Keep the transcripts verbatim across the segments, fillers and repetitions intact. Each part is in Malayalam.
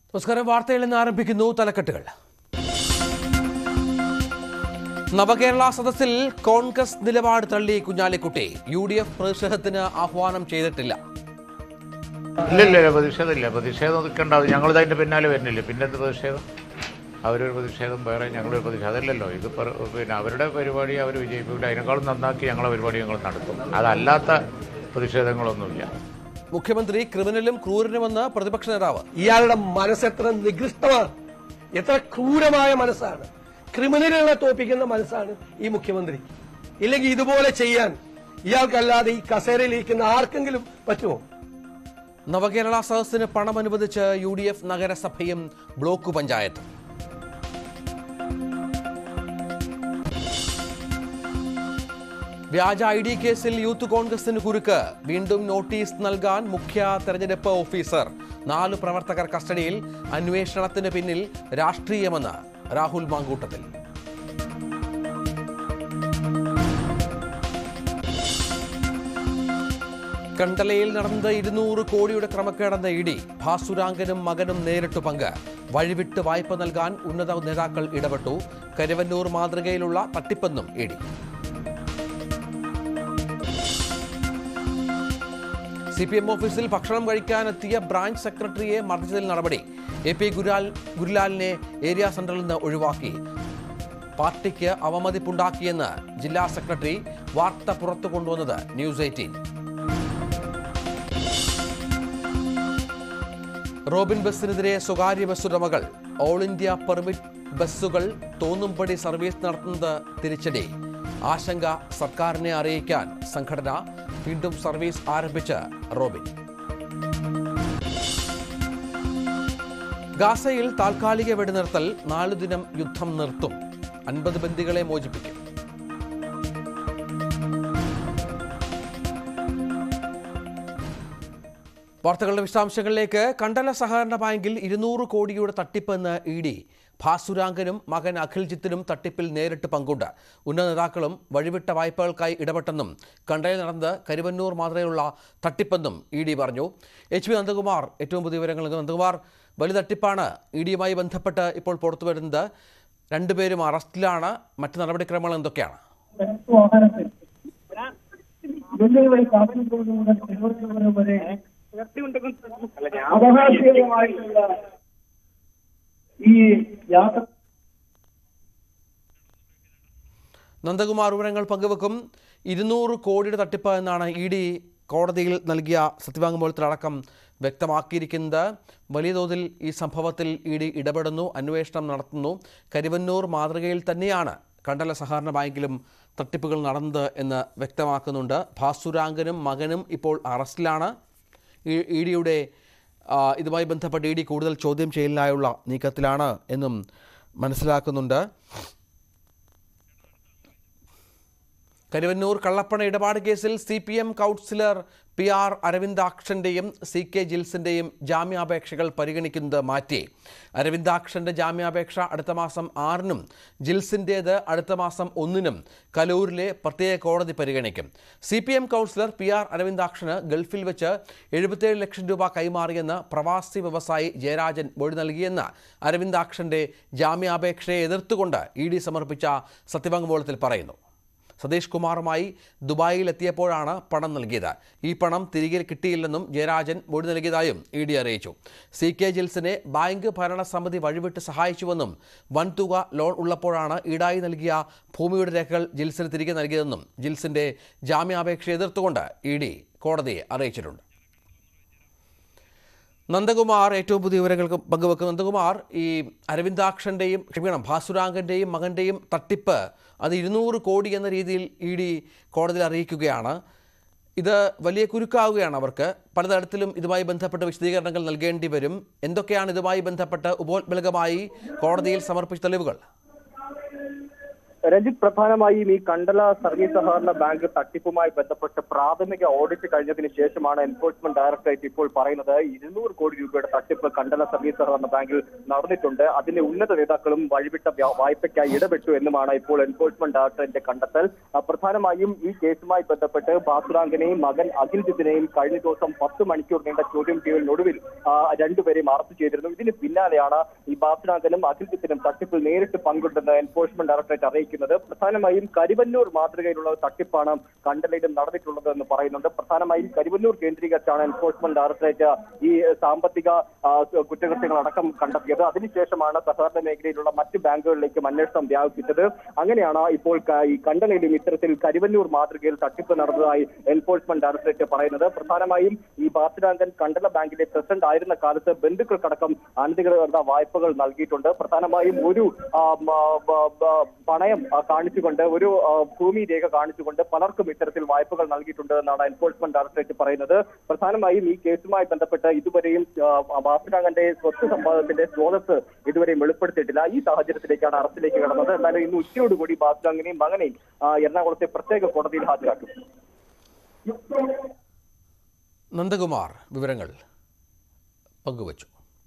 നമസ്കാരം. വാർത്തയിൽ നിന്ന് ആരംഭിക്കുന്നു തലക്കെട്ടുകൾ. നവകേരള സദസ്സിൽ കോൺഗ്രസ് നിലപാട് തള്ളി കുഞ്ഞാലിക്കുട്ടി. യു ഡി എഫ് പ്രതിഷേധത്തിന് ആഹ്വാനം ചെയ്തിട്ടില്ല. ഇല്ലില്ല, പ്രതിഷേധമില്ല. പ്രതിഷേധം നിൽക്കേണ്ടത് ഞങ്ങൾ അതിൻ്റെ പിന്നാലെ വരുന്നില്ല. പിന്നെ എന്ത് പ്രതിഷേധം? അവരൊരു പ്രതിഷേധം വേറെ, ഞങ്ങളൊരു പ്രതിഷേധം. അതല്ലല്ലോ ഇത്. പിന്നെ അവരുടെ പരിപാടി അവർ വിജയിപ്പിക്കില്ല. അതിനേക്കാളും നന്നാക്കി ഞങ്ങളെ പരിപാടി ഞങ്ങൾ നടത്തും. അതല്ലാത്ത പ്രതിഷേധങ്ങളൊന്നുമില്ല. മുഖ്യമന്ത്രി ക്രിമിനലും ക്രൂരനുമെന്ന് പ്രതിപക്ഷ നേതാവ്. ഇയാളുടെ മനസ്സെത്ര നികൃഷ്ടമാണ്, എത്ര ക്രൂരമായ മനസ്സാണ്. ക്രിമിനലുകളെ തോപ്പിക്കുന്ന മനസ്സാണ് ഈ മുഖ്യമന്ത്രി. ഇല്ലെങ്കിൽ ഇതുപോലെ ചെയ്യാൻ ഇയാൾക്കല്ലാതെ ഈ കസേരയിലിരിക്കുന്ന ആർക്കെങ്കിലും പറ്റുമോ? നവകേരള സദസ്സിന് പണം അനുവദിച്ച് യു ഡി എഫ് നഗരസഭയും ബ്ലോക്ക് പഞ്ചായത്തും. വ്യാജ ഐ ഡി കേസിൽ യൂത്ത് കോൺഗ്രസിന് കുരുക്ക്. വീണ്ടും നോട്ടീസ് നൽകാൻ മുഖ്യ തെരഞ്ഞെടുപ്പ് ഓഫീസർ. നാല് പ്രവർത്തകർ കസ്റ്റഡിയിൽ. അന്വേഷണത്തിന് പിന്നിൽ രാഷ്ട്രീയമെന്ന് രാഹുൽ മാങ്കൂട്ടത്തിൽ. കണ്ടലയിൽ നടന്നത് ഇരുന്നൂറ് കോടിയുടെ ക്രമക്കേടെന്ന ഇ ഡി. ഭാസുരാങ്കനും മകനും നേരിട്ടു പങ്ക്. വഴിവിട്ട് വായ്പ നൽകാൻ ഉന്നത നേതാക്കൾ ഇടപെട്ടു. കരുവന്നൂർ മാതൃകയിലുള്ള തട്ടിപ്പെന്നും E D. C P M ഓഫീസിൽ ഭക്ഷണം കഴിക്കാനെത്തിയ ബ്രാഞ്ച് സെക്രട്ടറിയെ മർദ്ദിച്ചതിൽ നടപടി. എ പി ഗുരുലാൽ ഗുരുലാലിനെ ഏരിയ സെന്ററിൽ നിന്ന് ഒഴിവാക്കി. പാർട്ടിക്ക് അവമതിപ്പുണ്ടാക്കിയെന്ന് ജില്ലാ സെക്രട്ടറി. വാർത്ത പുറത്തു കൊണ്ടുവന്നത് ന്യൂസ് എയ്റ്റീൻ. റോബിൻ ബസ്സിനെതിരെ സ്വകാര്യ ബസ്സുടമകൾ. ഓൾ ഇന്ത്യ പെർമിറ്റ് ബസ്സുകൾ തോന്നുംപടി സർവീസ് നടത്തുന്നത് തിരിച്ചടി. ആശങ്ക സർക്കാരിനെ അറിയിക്കാൻ സംഘടന. വീണ്ടും സർവീസ് ആരംഭിച്ച റോബിൻ. ഗാസയിൽ താൽക്കാലിക വെടിനിർത്തൽ. നാലു ദിനം യുദ്ധം നിർത്തും. അൻപത് ബന്ദികളെ മോചിപ്പിക്കും. വാർത്തകളുടെ വിശദാംശങ്ങളിലേക്ക്. കണ്ടല സഹകരണ ബാങ്കിൽ ഇരുന്നൂറ് കോടിയുടെ തട്ടിപ്പെന്ന് ഇ ഡി. ഭാസുരാങ്കനും മകൻ അഖിൽജിത്തിനും തട്ടിപ്പിൽ നേരിട്ട് പങ്കുണ്ട്. ഉന്നത നേതാക്കളും വഴിവിട്ട വായ്പകൾക്കായി ഇടപെട്ടെന്നും കണ്ടലയിൽ നടന്നത് കരുവന്നൂർ മാതൃകയിലുള്ള തട്ടിപ്പെന്നും ഇ ഡി പറഞ്ഞു. എച്ച് പി നന്ദകുമാർ ഏറ്റവും പുതിയ വിവരങ്ങൾ. നന്ദകുമാർ, വലിയ തട്ടിപ്പാണ് ഇ ഡിയുമായി ബന്ധപ്പെട്ട് ഇപ്പോൾ പുറത്തു വരുന്നത്. രണ്ടുപേരും അറസ്റ്റിലാണ്. മറ്റ് നടപടിക്രമങ്ങൾ എന്തൊക്കെയാണ്? നന്ദകുമാർ വിവരങ്ങൾ പങ്കുവെക്കും. ഇരുന്നൂറ് കോടിയുടെ തട്ടിപ്പ് എന്നാണ് ഇ ഡി കോടതിയിൽ നൽകിയ സത്യവാങ്മൂലത്തിലടക്കം വ്യക്തമാക്കിയിരിക്കുന്നത്. വലിയ തോതിൽ ഈ സംഭവത്തിൽ ഇ ഡി ഇടപെടുന്നു, അന്വേഷണം നടത്തുന്നു. കരുവന്നൂർ മാതൃകയിൽ തന്നെയാണ് കണ്ടല സഹകരണ ബാങ്കിലും തട്ടിപ്പുകൾ നടന്നത് എന്ന് വ്യക്തമാക്കുന്നുണ്ട്. ഭാസുരാങ്കനും മകനും ഇപ്പോൾ അറസ്റ്റിലാണ്. ഇ ഡിയുടെ ഇതുമായി ബന്ധപ്പെട്ട് ഇ ഡി കൂടുതൽ ചോദ്യം ചെയ്യലിനായുള്ള നീക്കത്തിലാണ് എന്നും മനസ്സിലാക്കുന്നുണ്ട്. കരുവന്നൂർ കള്ളപ്പണ ഇടപാട് കേസിൽ C P M councillor P R അരവിന്ദാക്ഷൻ്റെയും സി കെ ജിൽസിൻ്റെയും ജാമ്യാപേക്ഷകൾ പരിഗണിക്കുന്നത് മാറ്റി. അരവിന്ദാക്ഷൻ്റെ ജാമ്യാപേക്ഷ അടുത്ത മാസം ആറിനും ജിൽസിൻ്റേത് അടുത്ത മാസം ഒന്നിനും കലൂരിലെ പ്രത്യേക കോടതി പരിഗണിക്കും. C P M councillor P R അരവിന്ദാക്ഷന് ഗൾഫിൽ വെച്ച് എഴുപത്തിയേഴ് ലക്ഷം രൂപ കൈമാറിയെന്ന് പ്രവാസി വ്യവസായി ജയരാജൻ മൊഴി നൽകിയെന്ന് അരവിന്ദാക്ഷൻ്റെ ജാമ്യാപേക്ഷയെ എതിർത്തുകൊണ്ട് ഇ ഡി സമർപ്പിച്ച സത്യവാങ്മൂലത്തിൽ പറയുന്നു. സതീഷ് കുമാറുമായി ദുബായിൽ എത്തിയപ്പോഴാണ് പണം നൽകിയത്. ഈ പണം തിരികെ കിട്ടിയില്ലെന്നും ജയരാജൻ മൊഴി നൽകിയതായും ഇ ഡി അറിയിച്ചു. സി കെ ജിൽസിനെ ബാങ്ക് ഭരണസമിതി വഴിവിട്ട് സഹായിച്ചുവെന്നും വൻതുക ലോൺ ഉള്ളപ്പോഴാണ് ഈടായി നൽകിയ ഭൂമിയുടെ രേഖകൾ ജിൽസിന് തിരികെ നൽകിയതെന്നും ജിൽസിൻ്റെ ജാമ്യാപേക്ഷ എതിർത്തുകൊണ്ട് ഇ ഡി കോടതിയെ അറിയിച്ചിട്ടുണ്ട്. നന്ദകുമാർ ഏറ്റവും പുതിയ വിവരങ്ങൾ പങ്കുവെക്കും. നന്ദകുമാർ, ഈ അരവിന്ദാക്ഷൻ്റെയും ക്ഷമിക്കണം ഭാസുരാങ്കൻ്റെയും മകൻ്റെയും തട്ടിപ്പ് അത് ഇരുന്നൂറ് കോടി എന്ന രീതിയിൽ ഇ ഡി കോടതിയിൽ അറിയിക്കുകയാണ്. ഇത് വലിയ കുരുക്കാവുകയാണ് അവർക്ക്. പലതരത്തിലും ഇതുമായി ബന്ധപ്പെട്ട് വിശദീകരണങ്ങൾ നൽകേണ്ടി വരും. എന്തൊക്കെയാണ് ഇതുമായി ബന്ധപ്പെട്ട് ഉപോത്ബലകമായി കോടതിയിൽ സമർപ്പിച്ച തെളിവുകൾ? രഞ്ജിത്ത്, പ്രധാനമായും ഈ കണ്ടല സർവീസ് സഹകരണ ബാങ്ക് തട്ടിപ്പുമായി ബന്ധപ്പെട്ട് പ്രാഥമിക ഓഡിറ്റ് കഴിഞ്ഞതിന് ശേഷമാണ് എൻഫോഴ്സ്മെന്റ് ഡയറക്ടറേറ്റ് ഇപ്പോൾ പറയുന്നത് ഇരുന്നൂറ് കോടി രൂപയുടെ തട്ടിപ്പ് കണ്ടല സർവീസ് സഹകരണ ബാങ്കിൽ നടന്നിട്ടുണ്ട്. അതിന്റെ ഉന്നത നേതാക്കളും വഴിവിട്ട വായ്പയ്ക്കായി ഇടപെട്ടു എന്നുമാണ് ഇപ്പോൾ എൻഫോഴ്സ്മെന്റ് ഡയറക്ടറേറ്റിന്റെ കണ്ടെത്തൽ. പ്രധാനമായും ഈ കേസുമായി ബന്ധപ്പെട്ട് ബാസുറാങ്കിനെയും മകൻ അഖിൽജിത്തിനെയും കഴിഞ്ഞ ദിവസം പത്ത് മണിക്കൂർ നീണ്ട ചോദ്യം ചെയ്യലിനൊടുവിൽ രണ്ടുപേരെയും അറസ്റ്റ് ചെയ്തിരുന്നു. ഇതിന് പിന്നാലെയാണ് ഈ ബാസുറാങ്കനും അഖിൽജിത്തിനും തട്ടിപ്പിൽ നേരിട്ട് പങ്കുണ്ടെന്ന് എൻഫോഴ്സ്മെന്റ് ഡയറക്ടറേറ്റ് അറിയിക്കുന്നത്. പ്രധാനമായും കരിവന്നൂർ മാതൃകയിലുള്ള കട്ടിപ്പാണ് കണ്ടലയിലും നടന്നിട്ടുള്ളത് എന്ന് പറയുന്നുണ്ട്. പ്രധാനമായും കരിവന്നൂർ കേന്ദ്രീകരിച്ചാണ് എൻഫോഴ്സ്മെന്റ് ഡയറക്ടറേറ്റ് ഈ സാമ്പത്തിക കുറ്റകൃത്യങ്ങളടക്കം കണ്ടെത്തിയത്. അതിനുശേഷമാണ് സഹകരണ മേഖലയിലുള്ള മറ്റ് ബാങ്കുകളിലേക്കും അന്വേഷണം വ്യാപിപ്പിച്ചത്. അങ്ങനെയാണ് ഇപ്പോൾ ഈ കണ്ടലയിലും ഇത്തരത്തിൽ കരിവന്നൂർ മാതൃകയിൽ തട്ടിപ്പ് നടന്നതായി എൻഫോഴ്സ്മെന്റ് ഡയറക്ടറേറ്റ് പറയുന്നത്. പ്രധാനമായും ഈ ബാസുരാങ്കൻ കണ്ടല ബാങ്കിലെ പ്രസിഡന്റ് ആയിരുന്ന കാലത്ത് ബന്ധുക്കൾക്കടക്കം അനധികൃത വായ്പകൾ നൽകിയിട്ടുണ്ട്. പ്രധാനമായും ഒരു പണയം കാണിച്ചുകൊണ്ട് ഒരു ഭൂമി രേഖ കാണിച്ചുകൊണ്ട് പലർക്കും ഇത്തരത്തിൽ വായ്പകൾ നൽകിയിട്ടുണ്ട് എന്നാണ് എൻഫോഴ്സ്മെന്റ് ഡയറക്ടറേറ്റ് പറയുന്നത്. പ്രധാനമായും ഈ കേസുമായി ബന്ധപ്പെട്ട് ഇതുവരെയും ബാസുരാങ്കന്റെ സ്വത്ത് സമ്പാദനത്തിന്റെ സ്രോതസ് ഇതുവരെയും വെളിപ്പെടുത്തിയിട്ടില്ല. ഈ സാഹചര്യത്തിലേക്കാണ് അറസ്റ്റിലേക്ക് കടന്നത്. എന്നാലും ഇന്ന് ഉച്ചയോടുകൂടി ബാസുരാങ്കനെയും മകനെയും എറണാകുളത്തെ പ്രത്യേക കോടതിയിൽ ഹാജരാക്കും. നന്ദകുമാർ വിവരങ്ങൾ പങ്കുവച്ചു.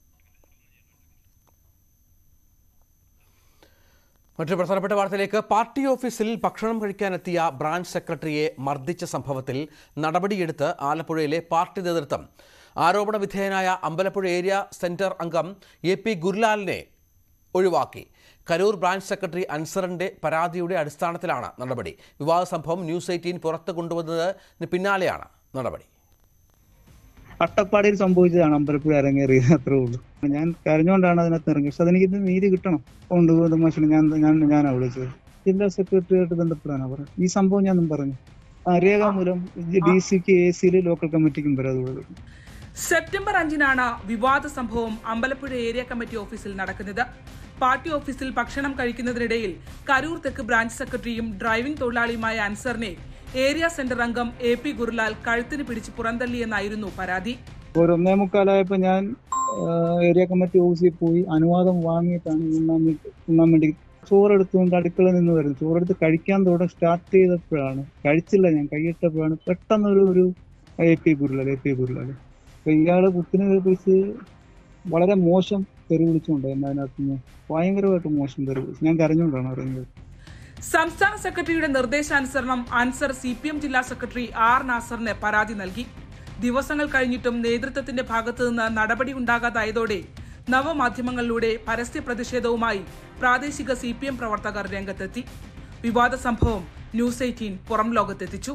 മറ്റൊരു പ്രധാനപ്പെട്ട വാർത്തയിലേക്ക്. പാർട്ടി ഓഫീസിൽ ഭക്ഷണം കഴിക്കാനെത്തിയ ബ്രാഞ്ച് സെക്രട്ടറിയെ മർദ്ദിച്ച സംഭവത്തിൽ നടപടിയെടുത്ത് ആലപ്പുഴയിലെ പാർട്ടി നേതൃത്വം. ആരോപണ വിധേയനായ അമ്പലപ്പുഴ ഏരിയ സെന്റർ അംഗം എ പി ഗുരുലാലിനെ ഒഴിവാക്കി. കരൂർ ബ്രാഞ്ച് സെക്രട്ടറി അൻസറിന്റെ പരാതിയുടെ അടിസ്ഥാനത്തിലാണ് നടപടി. വിവാദ സംഭവം ന്യൂസ് എയ്റ്റീൻ പുറത്തു കൊണ്ടുവന്നതിന് പിന്നാലെയാണ് നടപടി. അട്ടപ്പാടിയിൽ സംഭവിച്ചതാണ് അമ്പലപ്പുഴ അരങ്ങേറിയത്, അത്രേ ഉള്ളൂ. ഞാൻ കരഞ്ഞുകൊണ്ടാണ് അതിനകത്ത് ഇറങ്ങി. പക്ഷെ അതെനിക്ക് നീതി കിട്ടണം. കൊണ്ടുപോകുന്ന മനുഷ്യനെ ഞാൻ ഞാൻ ഞാനാണ് വിളിച്ചത്. ജില്ലാ സെക്രട്ടറിയായിട്ട് ബന്ധപ്പെടാനാ പറഞ്ഞത്. ഈ സംഭവം ഞാൻ പറഞ്ഞു. രേഖാമൂലം ഡി സിക്ക് എ സിയിൽ ലോക്കൽ കമ്മിറ്റിക്കും പരാതി. സെപ്റ്റംബർ അഞ്ചിനാണ് വിവാദ സംഭവം അമ്പലപ്പുഴ ഏരിയ കമ്മിറ്റി ഓഫീസിൽ നടക്കുന്നത്. പാർട്ടി ഓഫീസിൽ ഭക്ഷണം കഴിക്കുന്നതിനിടയിൽ കരൂർ തെക്ക് ബ്രാഞ്ച് സെക്രട്ടറിയും ഡ്രൈവിംഗ് തൊഴിലാളിയുമായ അൻസറിനെ ഏരിയ സെന്റർ അംഗം എ പി ഗുരുലാൽ കഴുത്തിന് പിടിച്ച് പുറന്തള്ളിയെന്നായിരുന്നു പരാതി. ഒരു ഒന്നേ മുക്കാലായപ്പോ ഞാൻ ഏരിയ കമ്മിറ്റി ഓഫീസിൽ പോയി അനുവാദം വാങ്ങിയിട്ടാണ് ഉണ്ണാൻ ഉണ്ണാൻ വേണ്ടി ചോറെടുത്തുകൊണ്ട് അടുക്കളയിൽ നിന്ന് വരുന്നത്. ചോറെടുത്ത് കഴിക്കാൻ തുടങ്ങി സ്റ്റാർട്ട് ചെയ്തപ്പോഴാണ്, കഴിച്ചില്ല ഞാൻ, കൈയിട്ടപ്പോഴാണ് പെട്ടെന്നൊരു ഒരു A P Gurulal A P Gurulal അപ്പൊ ഇയാള് കുത്തിനെ പിടിച്ച് വളരെ മോശം തെറി വിളിച്ചുകൊണ്ട് എന്നെ അതിനകത്ത് ഭയങ്കരമായിട്ട് മോശം തെറി വിളിച്ചു. ഞാൻ കരഞ്ഞുകൊണ്ടാണ് അറിയുന്നത്. സംസ്ഥാന സെക്രട്ടറിയുടെ നിർദ്ദേശാനുസരണം അൻസർ സി പി എം ജില്ലാ സെക്രട്ടറി ആർ നാസറിന് പരാതി നൽകി. ദിവസങ്ങൾ കഴിഞ്ഞിട്ടും നേതൃത്വത്തിന്റെ ഭാഗത്തു നിന്ന് നടപടി ഉണ്ടാകാതായതോടെ നവമാധ്യമങ്ങളിലൂടെ പരസ്യ പ്രതിഷേധവുമായി പ്രാദേശിക സി പി എം പ്രവർത്തകർ രംഗത്തെത്തി. വിവാദ സംഭവം ന്യൂസ് എയ്റ്റീൻ പുറം ലോകത്തെത്തിച്ചു.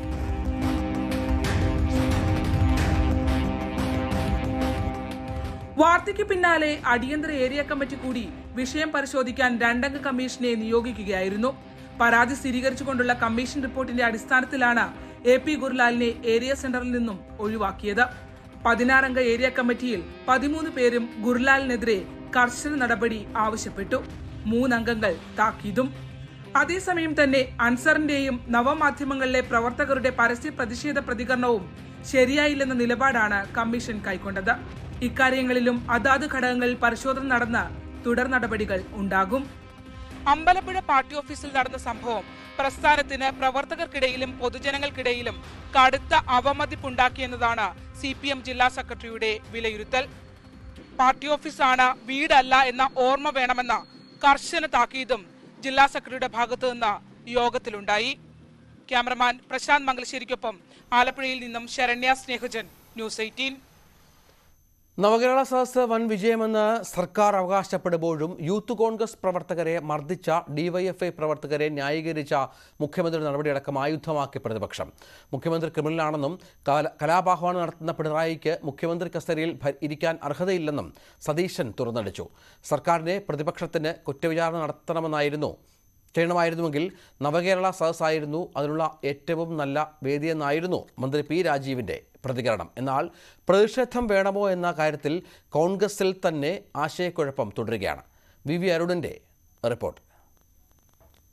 വാർത്തയ്ക്ക് പിന്നാലെ അടിയന്തര ഏരിയ കമ്മിറ്റി കൂടി വിഷയം പരിശോധിക്കാൻ രണ്ടംഗ കമ്മീഷനെ നിയോഗിക്കുകയായിരുന്നു. പരാതി സ്ഥിരീകരിച്ചുകൊണ്ടുള്ള കമ്മീഷൻ റിപ്പോർട്ടിന്റെ അടിസ്ഥാനത്തിലാണ് എ പി ഗുരുലാലിനെ ഏരിയ സെന്ററിൽ നിന്നും ഒഴിവാക്കിയത്. പതിനാറംഗ ഏരിയ കമ്മിറ്റിയിൽ പതിമൂന്ന് പേരും ഗുരുലാലിനെതിരെ കർശന നടപടി ആവശ്യപ്പെട്ടു. മൂന്നംഗങ്ങൾ താക്കീതും. അതേസമയം തന്നെ അൻസറിന്റെയും നവമാധ്യമങ്ങളിലെ പ്രവർത്തകരുടെ പരസ്യ പ്രതിഷേധ പ്രതികരണവും ശരിയായില്ലെന്ന നിലപാടാണ് കമ്മീഷൻ കൈക്കൊണ്ടത്. ഇക്കാര്യങ്ങളിലും അതാത് ഘടകങ്ങളിൽ പരിശോധന നടന്ന് തുടർ നടപടികൾ ഉണ്ടാകും. അമ്പലപ്പുഴ പാർട്ടി ഓഫീസിൽ നടന്ന സംഭവം പ്രസ്ഥാനത്തിന് പ്രവർത്തകർക്കിടയിലും പൊതുജനങ്ങൾക്കിടയിലും കടുത്ത അവമതിപ്പുണ്ടാക്കിയെന്നതാണ് സി പി എം ജില്ലാ സെക്രട്ടറിയുടെ വിലയിരുത്തൽ. പാർട്ടി ഓഫീസാണ്, വീടല്ല എന്ന ഓർമ്മ വേണമെന്ന കർശന താക്കീതും ജില്ലാ സെക്രട്ടറിയുടെ ഭാഗത്തു നിന്ന് യോഗത്തിലുണ്ടായി. ക്യാമറമാൻ പ്രശാന്ത് മംഗലശ്ശേരിക്കൊപ്പം ആലപ്പുഴയിൽ നിന്നും ശരണ്യ സ്നേഹജൻ, ന്യൂസ് എയ്റ്റീൻ. നവകേരള സദസ്സ് വൻ വിജയമെന്ന് സർക്കാർ അവകാശപ്പെടുമ്പോഴും യൂത്ത് കോൺഗ്രസ് പ്രവർത്തകരെ മർദ്ദിച്ച ഡിവൈഎഫ്ഐ പ്രവർത്തകരെ ന്യായീകരിച്ച മുഖ്യമന്ത്രി നടപടിയടക്കം ആയുധമാക്കി പ്രതിപക്ഷം. മുഖ്യമന്ത്രി ക്രിമിനലാണെന്നും കലാപാഹ്വാനം നടത്തുന്ന പിണറായിക്ക് മുഖ്യമന്ത്രി കസേരയിൽ ഇരിക്കാൻ അർഹതയില്ലെന്നും സതീശൻ തുറന്നടിച്ചു. സർക്കാരിനെ പ്രതിപക്ഷത്തിന് കുറ്റവിചാരണ നടത്തണമെന്നായിരുന്നു ചെയ്യണമായിരുന്നുവെങ്കിൽ നവകേരള സദസ്സായിരുന്നു അതിനുള്ള ഏറ്റവും നല്ല വേദിയെന്നായിരുന്നു മന്ത്രി പി രാജീവിൻ്റെ പ്രതികരണം. എന്നാൽ പ്രതിഷേധം വേണമോ എന്ന കാര്യത്തിൽ കോൺഗ്രസിൽ തന്നെ ആശയക്കുഴപ്പം തുടരുകയാണ്. വി വി അരുണിൻ്റെ റിപ്പോർട്ട്.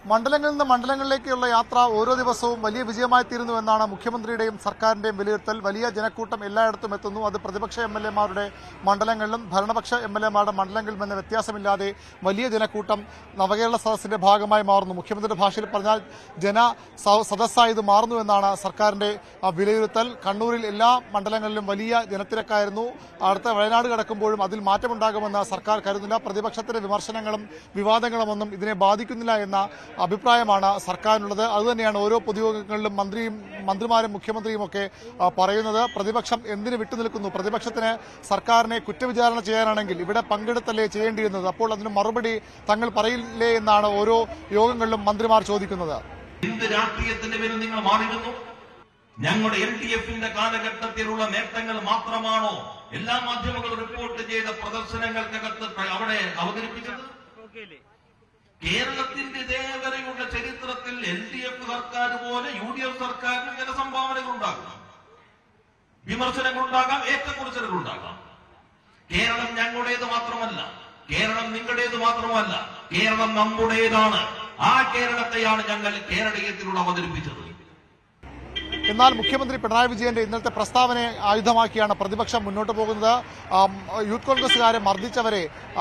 മണ്ഡലങ്ങളിൽ നിന്ന് മണ്ഡലങ്ങളിലേക്കുള്ള യാത്ര ഓരോ ദിവസവും വലിയ വിജയമായി തീരുന്നുവെന്നാണ് മുഖ്യമന്ത്രിയുടെയും സർക്കാരിന്റെയും വിലയിരുത്തൽ. വലിയ ജനക്കൂട്ടം എല്ലായിടത്തും എത്തുന്നു. അത് പ്രതിപക്ഷ എം എൽ എമാരുടെ മണ്ഡലങ്ങളിലും ഭരണപക്ഷ എം എൽ എമാരുടെ മണ്ഡലങ്ങളിലും എന്ന വ്യത്യാസമില്ലാതെ വലിയ ജനക്കൂട്ടം നവകേരള സദസ്സിന്റെ ഭാഗമായി മാറുന്നു. മുഖ്യമന്ത്രിയുടെ ഭാഷയിൽ പറഞ്ഞാൽ ജന സദസ്സായി ഇത് മാറുന്നുവെന്നാണ് സർക്കാരിന്റെ വിലയിരുത്തൽ. കണ്ണൂരിൽ എല്ലാ മണ്ഡലങ്ങളിലും വലിയ ജനത്തിരക്കായിരുന്നു. അടുത്ത വയനാട് കടക്കുമ്പോഴും അതിൽ മാറ്റമുണ്ടാകുമെന്ന് സർക്കാർ കരുതുന്നില്ല. പ്രതിപക്ഷത്തിന്റെ വിമർശനങ്ങളും വിവാദങ്ങളും ഒന്നും ഇതിനെ ബാധിക്കുന്നില്ല എന്ന അഭിപ്രായമാണ് സർക്കാരിനുള്ളത്. അതുതന്നെയാണ് ഓരോ പൊതുയോഗങ്ങളിലും മന്ത്രിയും മന്ത്രിമാരും മുഖ്യമന്ത്രിയും ഒക്കെ പറയുന്നത്. പ്രതിപക്ഷം എന്തിന് വിട്ടുനിൽക്കുന്നു? പ്രതിപക്ഷത്തിന് സർക്കാരിനെ കുറ്റവിചാരണ ചെയ്യാനാണെങ്കിൽ ഇവിടെ പങ്കെടുത്തല്ലേ ചെയ്യേണ്ടിയിരുന്നത്? അപ്പോൾ അതിന് മറുപടി തങ്ങൾ പറയില്ലേ എന്നാണ് ഓരോ യോഗങ്ങളിലും മന്ത്രിമാർ ചോദിക്കുന്നത്. എന്ത് രാഷ്ട്രീയത്തിന്റെ പേരിൽ നിങ്ങൾ മാറിവന്നു? ഞങ്ങളുടെ എൽ ഡി എഫിന്റെ കാലഘട്ടത്തിലുള്ള നേട്ടങ്ങൾ മാത്രമാണോ എല്ലാ മാധ്യമങ്ങളും റിപ്പോർട്ട് ചെയ്ത പ്രദർശനങ്ങൾക്കകത്ത് അവിടെ അവതരിപ്പിച്ചത്? കേരളത്തിന്റെ ഇതേവരെയുള്ള ചരിത്രത്തിൽ എൽ ഡി എഫ് സർക്കാർ പോലെ യു ഡി എഫ് സർക്കാരിന് ചില സംഭാവനകൾ ഉണ്ടാകാം, വിമർശനങ്ങളുണ്ടാകാം, ഏറ്റക്കുറച്ചിലുകളുണ്ടാകാം. കേരളം ഞങ്ങളുടേത് മാത്രമല്ല, കേരളം നിങ്ങളുടേത് മാത്രമല്ല, കേരളം നമ്മുടേതാണ്. ആ കേരളത്തെയാണ് ഞങ്ങൾ കേരളീയത്തിലൂടെ അവതരിപ്പിച്ചത്. എന്നാൽ മുഖ്യമന്ത്രി പിണറായി വിജയന്റെ ഇന്നത്തെ പ്രസ്താവനയെ ആയുധമാക്കിയാണ് പ്രതിപക്ഷം മുന്നോട്ട് പോകുന്നത്. യൂത്ത് കോൺഗ്രസുകാരെ മർദ്ദിച്ചവരെ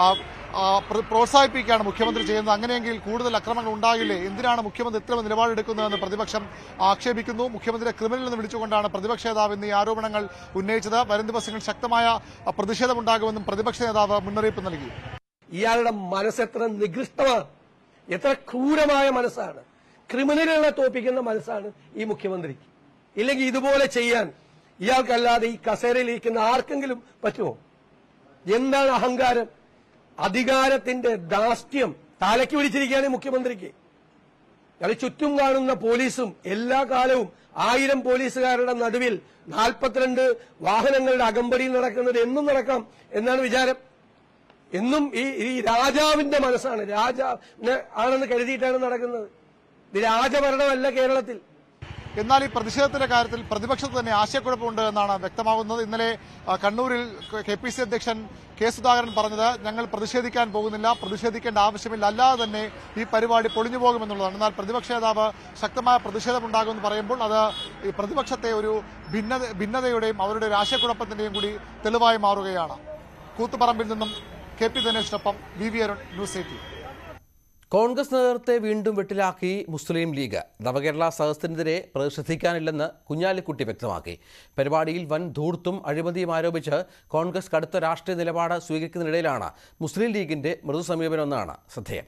പ്രോത്സാഹിപ്പിക്കുകയാണ് മുഖ്യമന്ത്രി ചെയ്യുന്നത്. അങ്ങനെയെങ്കിൽ കൂടുതൽ അക്രമങ്ങൾ ഉണ്ടാകില്ലേ? എന്തിനാണ് മുഖ്യമന്ത്രി ഇത്തരം നിലപാടെടുക്കുന്നതെന്ന് പ്രതിപക്ഷം ആക്ഷേപിക്കുന്നു. മുഖ്യമന്ത്രിയെ ക്രിമിനൽ എന്ന് വിളിച്ചുകൊണ്ടാണ് പ്രതിപക്ഷ നേതാവ് ഇന്ന് ഈ ആരോപണങ്ങൾ ഉന്നയിച്ചത്. വരും ദിവസങ്ങളിൽ ശക്തമായ പ്രതിഷേധമുണ്ടാകുമെന്നും പ്രതിപക്ഷ നേതാവ് മുന്നറിയിപ്പ് നൽകി. ഇയാളുടെ മനസ്സെത്ര നികൃഷ്ടമാണ്, എത്ര ക്രൂരമായ മനസ്സാണ്, ക്രിമിനലുകളെ തോപ്പിക്കുന്ന മനസ്സാണ് ഈ മുഖ്യമന്ത്രിക്ക്. ഇല്ലെങ്കിൽ ഇതുപോലെ ചെയ്യാൻ ഇയാൾക്കല്ലാതെ ഈ കസേരയിലിരിക്കുന്ന ആർക്കെങ്കിലും പറ്റുമോ? എന്താണ് അഹങ്കാരം? അധികാരത്തിന്റെ ധാർഷ്ട്യം തലയ്ക്ക് പിടിച്ചിരിക്കുകയാണ് മുഖ്യമന്ത്രിക്ക്. അത് ചുറ്റും കാണുന്ന പോലീസും എല്ലാ കാലവും ആയിരം പോലീസുകാരുടെ നടുവിൽ നാൽപ്പത്തിരണ്ട് വാഹനങ്ങളുടെ അകമ്പടിയിൽ നടക്കുന്നത് എന്നും നടക്കാം എന്നാണ് വിചാരം. എന്നും ഈ ഈ രാജാവിന്റെ മനസ്സാണ്, രാജാവിന് ആണെന്ന് കരുതിയിട്ടാണ് നടക്കുന്നത്. ഇത് രാജഭരണമല്ല കേരളത്തിൽ. എന്നാൽ ഈ പ്രതിഷേധത്തിന്റെ കാര്യത്തിൽ പ്രതിപക്ഷത്ത് തന്നെ ആശയക്കുഴപ്പമുണ്ട് എന്നാണ് വ്യക്തമാകുന്നത്. ഇന്നലെ കണ്ണൂരിൽ കെ പി സി അധ്യക്ഷൻ കെ സുധാകരൻ പറഞ്ഞത് ഞങ്ങൾ പ്രതിഷേധിക്കാൻ പോകുന്നില്ല, പ്രതിഷേധിക്കേണ്ട ആവശ്യമില്ല, അല്ലാതെ തന്നെ ഈ പരിപാടി പൊളിഞ്ഞു പോകുമെന്നുള്ളതാണ്. എന്നാൽ പ്രതിപക്ഷ നേതാവ് ശക്തമായ പ്രതിഷേധമുണ്ടാകുമെന്ന് പറയുമ്പോൾ അത് ഈ പ്രതിപക്ഷത്തെ ഒരു ഭിന്നത ഭിന്നതയുടെയും അവരുടെ ഒരു ആശയക്കുഴപ്പത്തിന്റെയും കൂടി തെളിവായി മാറുകയാണ്. കൂത്തുപറമ്പിൽ നിന്നും കെ പി ദിനേശിനൊപ്പം V V Arun, news eighteen. Congress നേതൃത്വത്തെ വീണ്ടും വെട്ടിലാക്കി മുസ്ലിം ലീഗ്. നവകേരള സദസ്സിനെതിരെ പ്രതിഷേധിക്കാനില്ലെന്ന് കുഞ്ഞാലിക്കുട്ടി വ്യക്തമാക്കി. പരിപാടിയിൽ വൻ ധൂർത്തും അഴിമതിയും ആരോപിച്ച് കോൺഗ്രസ് കടുത്ത രാഷ്ട്രീയ നിലപാട് സ്വീകരിക്കുന്നതിനിടയിലാണ് മുസ്ലിം ലീഗിന്റെ മൃദു സമീപനമെന്നാണ് ശ്രദ്ധേയം.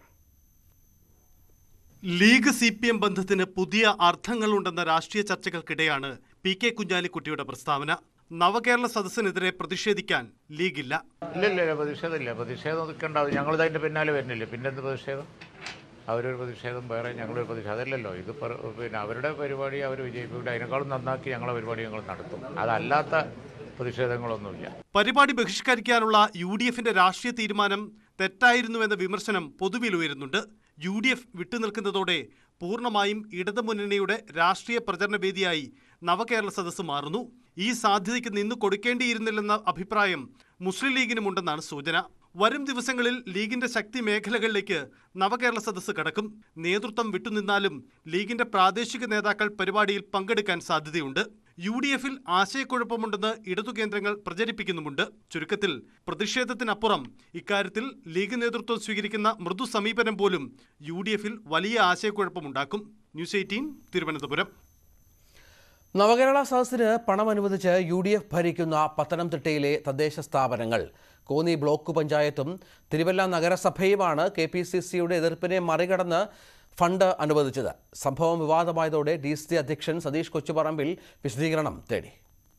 ലീഗ് സി പി എം ബന്ധത്തിന് പുതിയ അർത്ഥങ്ങളുണ്ടെന്ന രാഷ്ട്രീയ ചർച്ചകൾക്കിടെയാണ് പി കെ കുഞ്ഞാലിക്കുട്ടിയുടെ പ്രസ്താവന. നവകേരള സദസ്സിനെതിരെ പ്രതിഷേധിക്കാൻ ലീഗില്ല. ഇല്ലില്ല, പ്രതിഷേധമില്ല. പ്രതിഷേധം നിൽക്കേണ്ടാവും. ഞങ്ങളിത് അതിൻ്റെ പിന്നാലെ വരുന്നില്ല. പിന്നെന്ത് പ്രതിഷേധം? അവരൊരു പ്രതിഷേധം വേറെ, ഞങ്ങളൊരു പ്രതിഷേധം. അതല്ലല്ലോ ഇത്. പിന്നെ അവരുടെ പരിപാടി അവർ വിജയിപ്പിക്കും. അതിനേക്കാളും നന്നാക്കി ഞങ്ങളെ പരിപാടി ഞങ്ങൾ നടത്തും. അതല്ലാത്ത പ്രതിഷേധങ്ങളൊന്നുമില്ല. പരിപാടി ബഹിഷ്കരിക്കാനുള്ള യു ഡി എഫിന്റെ രാഷ്ട്രീയ തീരുമാനം തെറ്റായിരുന്നുവെന്ന വിമർശനം പൊതുവിൽ ഉയരുന്നുണ്ട്. യു ഡി എഫ് വിട്ടുനിൽക്കുന്നതോടെ പൂർണ്ണമായും ഇടതുമുന്നണിയുടെ രാഷ്ട്രീയ പ്രചരണ വേദിയായി നവകേരള സദസ്സ് മാറുന്നു. ഈ സാധ്യതയ്ക്ക് നിന്ന് കൊടുക്കേണ്ടിയിരുന്നില്ലെന്ന അഭിപ്രായം മുസ്ലിം ലീഗിനുമുണ്ടെന്നാണ് സൂചന. വരും ദിവസങ്ങളിൽ ലീഗിന്റെ ശക്തി മേഖലകളിലേക്ക് നവകേരള സദസ്സ് കടക്കും. നേതൃത്വം വിട്ടുനിന്നാലും ലീഗിന്റെ പ്രാദേശിക നേതാക്കൾ പരിപാടിയിൽ പങ്കെടുക്കാൻ സാധ്യതയുണ്ട്. യു ഡി എഫിൽ ആശയക്കുഴപ്പമുണ്ടെന്ന് ഇടതു കേന്ദ്രങ്ങൾ പ്രചരിപ്പിക്കുന്നുമുണ്ട്. ചുരുക്കത്തിൽ പ്രതിഷേധത്തിനപ്പുറം ഇക്കാര്യത്തിൽ ലീഗ് നേതൃത്വം സ്വീകരിക്കുന്ന മൃദു സമീപനം പോലും യു ഡി എഫിൽ വലിയ ആശയക്കുഴപ്പമുണ്ടാക്കും. News eighteen, Thiruvananthapuram. നവകേരള സദസ്സിന് പണം അനുവദിച്ച് യു ഡി എഫ് ഭരിക്കുന്ന പത്തനംതിട്ടയിലെ തദ്ദേശ സ്ഥാപനങ്ങൾ കോന്നി ബ്ലോക്ക് പഞ്ചായത്തും തിരുവല്ല നഗരസഭയുമാണ് കെ പി സി സിയുടെ എതിർപ്പിനെ മറികടന്ന് ഫണ്ട് അനുവദിച്ചത്. സംഭവം വിവാദമായതോടെ ഡി സി സി അധ്യക്ഷൻ സതീഷ് കൊച്ചുപറമ്പിൽ വിശദീകരണം തേടി.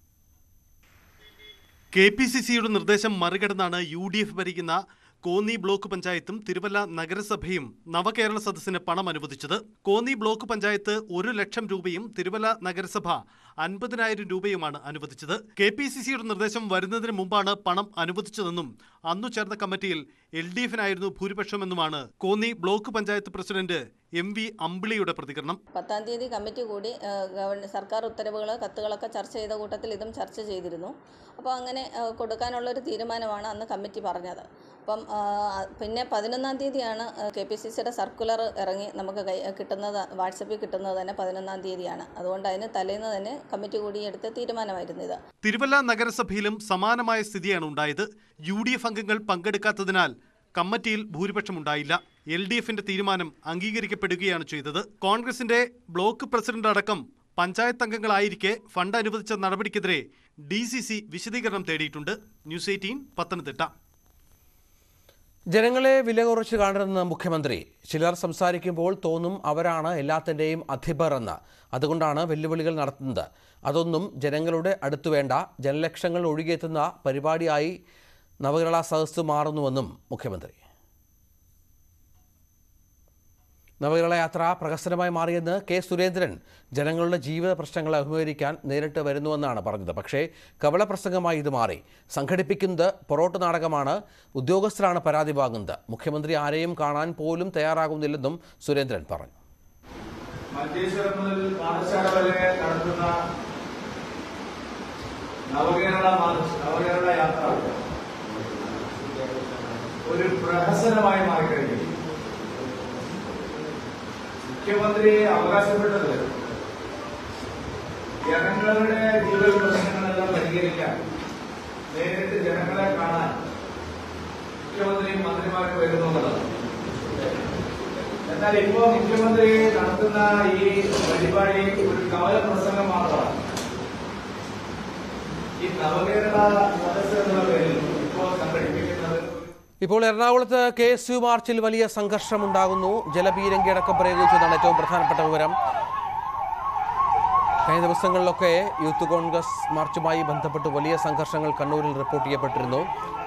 കെ പി സി സിയുടെ നിർദ്ദേശം മറികടന്നാണ് യു ഡി എഫ് ഭരിക്കുന്ന കോന്നി ബ്ലോക്ക് പഞ്ചായത്തും തിരുവല്ല നഗരസഭയും നവകേരള സദസ്സിന് പണം അനുവദിച്ചത്. കോന്നി ബ്ലോക്ക് പഞ്ചായത്ത് ഒരു ലക്ഷം രൂപയും തിരുവല്ല നഗരസഭ അൻപതിനായിരം രൂപയുമാണ് അനുവദിച്ചത്. കെ പി സി സിയുടെ നിർദ്ദേശം വരുന്നതിന് മുമ്പാണ് പണം അനുവദിച്ചതെന്നും അന്നു ചേർന്ന കമ്മിറ്റിയിൽ എൽ ഡി എഫിനായിരുന്നു ഭൂരിപക്ഷമെന്നുമാണ് Konni block panchayat president M V അമ്പിളിയുടെ പ്രതികരണം. പത്താം തീയതി കമ്മിറ്റി കൂടി സർക്കാർ ഉത്തരവുകൾ കത്തുകളൊക്കെ ചർച്ച ചെയ്ത കൂട്ടത്തിൽ ഇതും ചർച്ച ചെയ്തിരുന്നു. അപ്പോൾ അങ്ങനെ കൊടുക്കാനുള്ളൊരു തീരുമാനമാണ് അന്ന് കമ്മിറ്റി പറഞ്ഞത്. അപ്പം പിന്നെ പതിനൊന്നാം തീയതിയാണ് കെ പി സി സിയുടെ സർക്കുലർ ഇറങ്ങി നമുക്ക് കിട്ടുന്നത്, വാട്സപ്പിൽ കിട്ടുന്നത് തന്നെ പതിനൊന്നാം തീയതിയാണ്. അതുകൊണ്ട് അതിന് തലേന്ന് തന്നെ കമ്മിറ്റി കൂടി എടുത്ത തീരുമാനമായിരുന്നു ഇത്. തിരുവല്ല നഗരസഭയിലും സമാനമായ സ്ഥിതിയാണ് ഉണ്ടായത്. യു ഡി എഫ് അംഗങ്ങൾ പങ്കെടുക്കാത്തതിനാൽ കമ്മിറ്റിയിൽ ഭൂരിപക്ഷമുണ്ടായില്ല. എൽ ഡി എഫിന്റെ തീരുമാനം അംഗീകരിക്കപ്പെടുകയാണ് ചെയ്തത്. കോൺഗ്രസിന്റെ ബ്ലോക്ക് പ്രസിഡന്റ് അടക്കം പഞ്ചായത്ത് അംഗങ്ങളായിരിക്കെ ഫണ്ട് അനുവദിച്ച നടപടിക്കെതിരെ ഡി സി സി വിശദീകരണം തേടിയിട്ടുണ്ട്. News eighteen Pathanamthitta. ജനങ്ങളെ വില കുറച്ച് കാണരുതെന്ന് മുഖ്യമന്ത്രി. ചിലർ സംസാരിക്കുമ്പോൾ തോന്നും അവരാണ് എല്ലാത്തിൻ്റെയും അധിപർ എന്ന്. അതുകൊണ്ടാണ് വെല്ലുവിളികൾ നടത്തുന്നത്. അതൊന്നും ജനങ്ങളുടെ അടുത്തു വേണ്ട. ജനലക്ഷങ്ങൾ ഒഴുകിയെത്തുന്ന പരിപാടിയായി നവകേരള സദസ്സ് മാറുന്നുവെന്നും മുഖ്യമന്ത്രി. നവകേരള യാത്ര പ്രഹസനമായി മാറിയെന്ന് കെ സുരേന്ദ്രൻ ജനങ്ങളുടെ ജീവിത പ്രശ്നങ്ങളെ അഭിമുഖീകരിക്കാൻ നേരിട്ട് വരുന്നുവെന്നാണ് പറഞ്ഞത്. പക്ഷേ കവളപ്രസംഗമായി ഇത് മാറി. സംഘടിപ്പിക്കുന്നത് പൊറോട്ട് നാടകമാണ്. ഉദ്യോഗസ്ഥരാണ് പരാതി വാങ്ങുന്നത്. മുഖ്യമന്ത്രി ആരെയും കാണാൻ പോലും തയ്യാറാകുന്നില്ലെന്നും സുരേന്ദ്രൻ പറഞ്ഞു. മഞ്ചേശ്വരം മുതൽ പാഠശാല വരെ നടത്തുന്ന നവകേരള നവകേരള യാത്ര ഒരു പ്രഹസനമായി മാറിക്കഴിഞ്ഞു. മുഖ്യമന്ത്രി അവകാശപ്പെട്ടത് ജനങ്ങളുടെ ജീവിത പ്രശ്നങ്ങളെല്ലാം പരിഹരിക്കാൻ നേരിട്ട് ജനങ്ങളെ കാണാൻ മുഖ്യമന്ത്രിയും മന്ത്രിമാരും വരുന്നുള്ളതാണ്. എന്നാൽ ഇപ്പോൾ മുഖ്യമന്ത്രി നടത്തുന്ന ഈ പരിപാടി ഒരു കവല പ്രസംഗം മാത്രമാണ്. ഈ നവകേരള സദസ്സ് എന്നുള്ള പേരിൽ ഇപ്പോൾ സംഘടിപ്പിക്കുന്നത്. ഇപ്പോൾ എറണാകുളത്ത് കെ എസ് യു മാർച്ചിൽ വലിയ സംഘർഷമുണ്ടാകുന്നു. ജലപീരങ്കി അടക്കം പ്രയോഗിച്ചതാണ് ഏറ്റവും പ്രധാനപ്പെട്ട വിവരം. കഴിഞ്ഞ ദിവസങ്ങളിലൊക്കെ യൂത്ത് കോൺഗ്രസ് മാർച്ചുമായി ബന്ധപ്പെട്ട് വലിയ സംഘർഷങ്ങൾ കണ്ണൂരിൽ റിപ്പോർട്ട് ചെയ്യപ്പെട്ടിരുന്നു.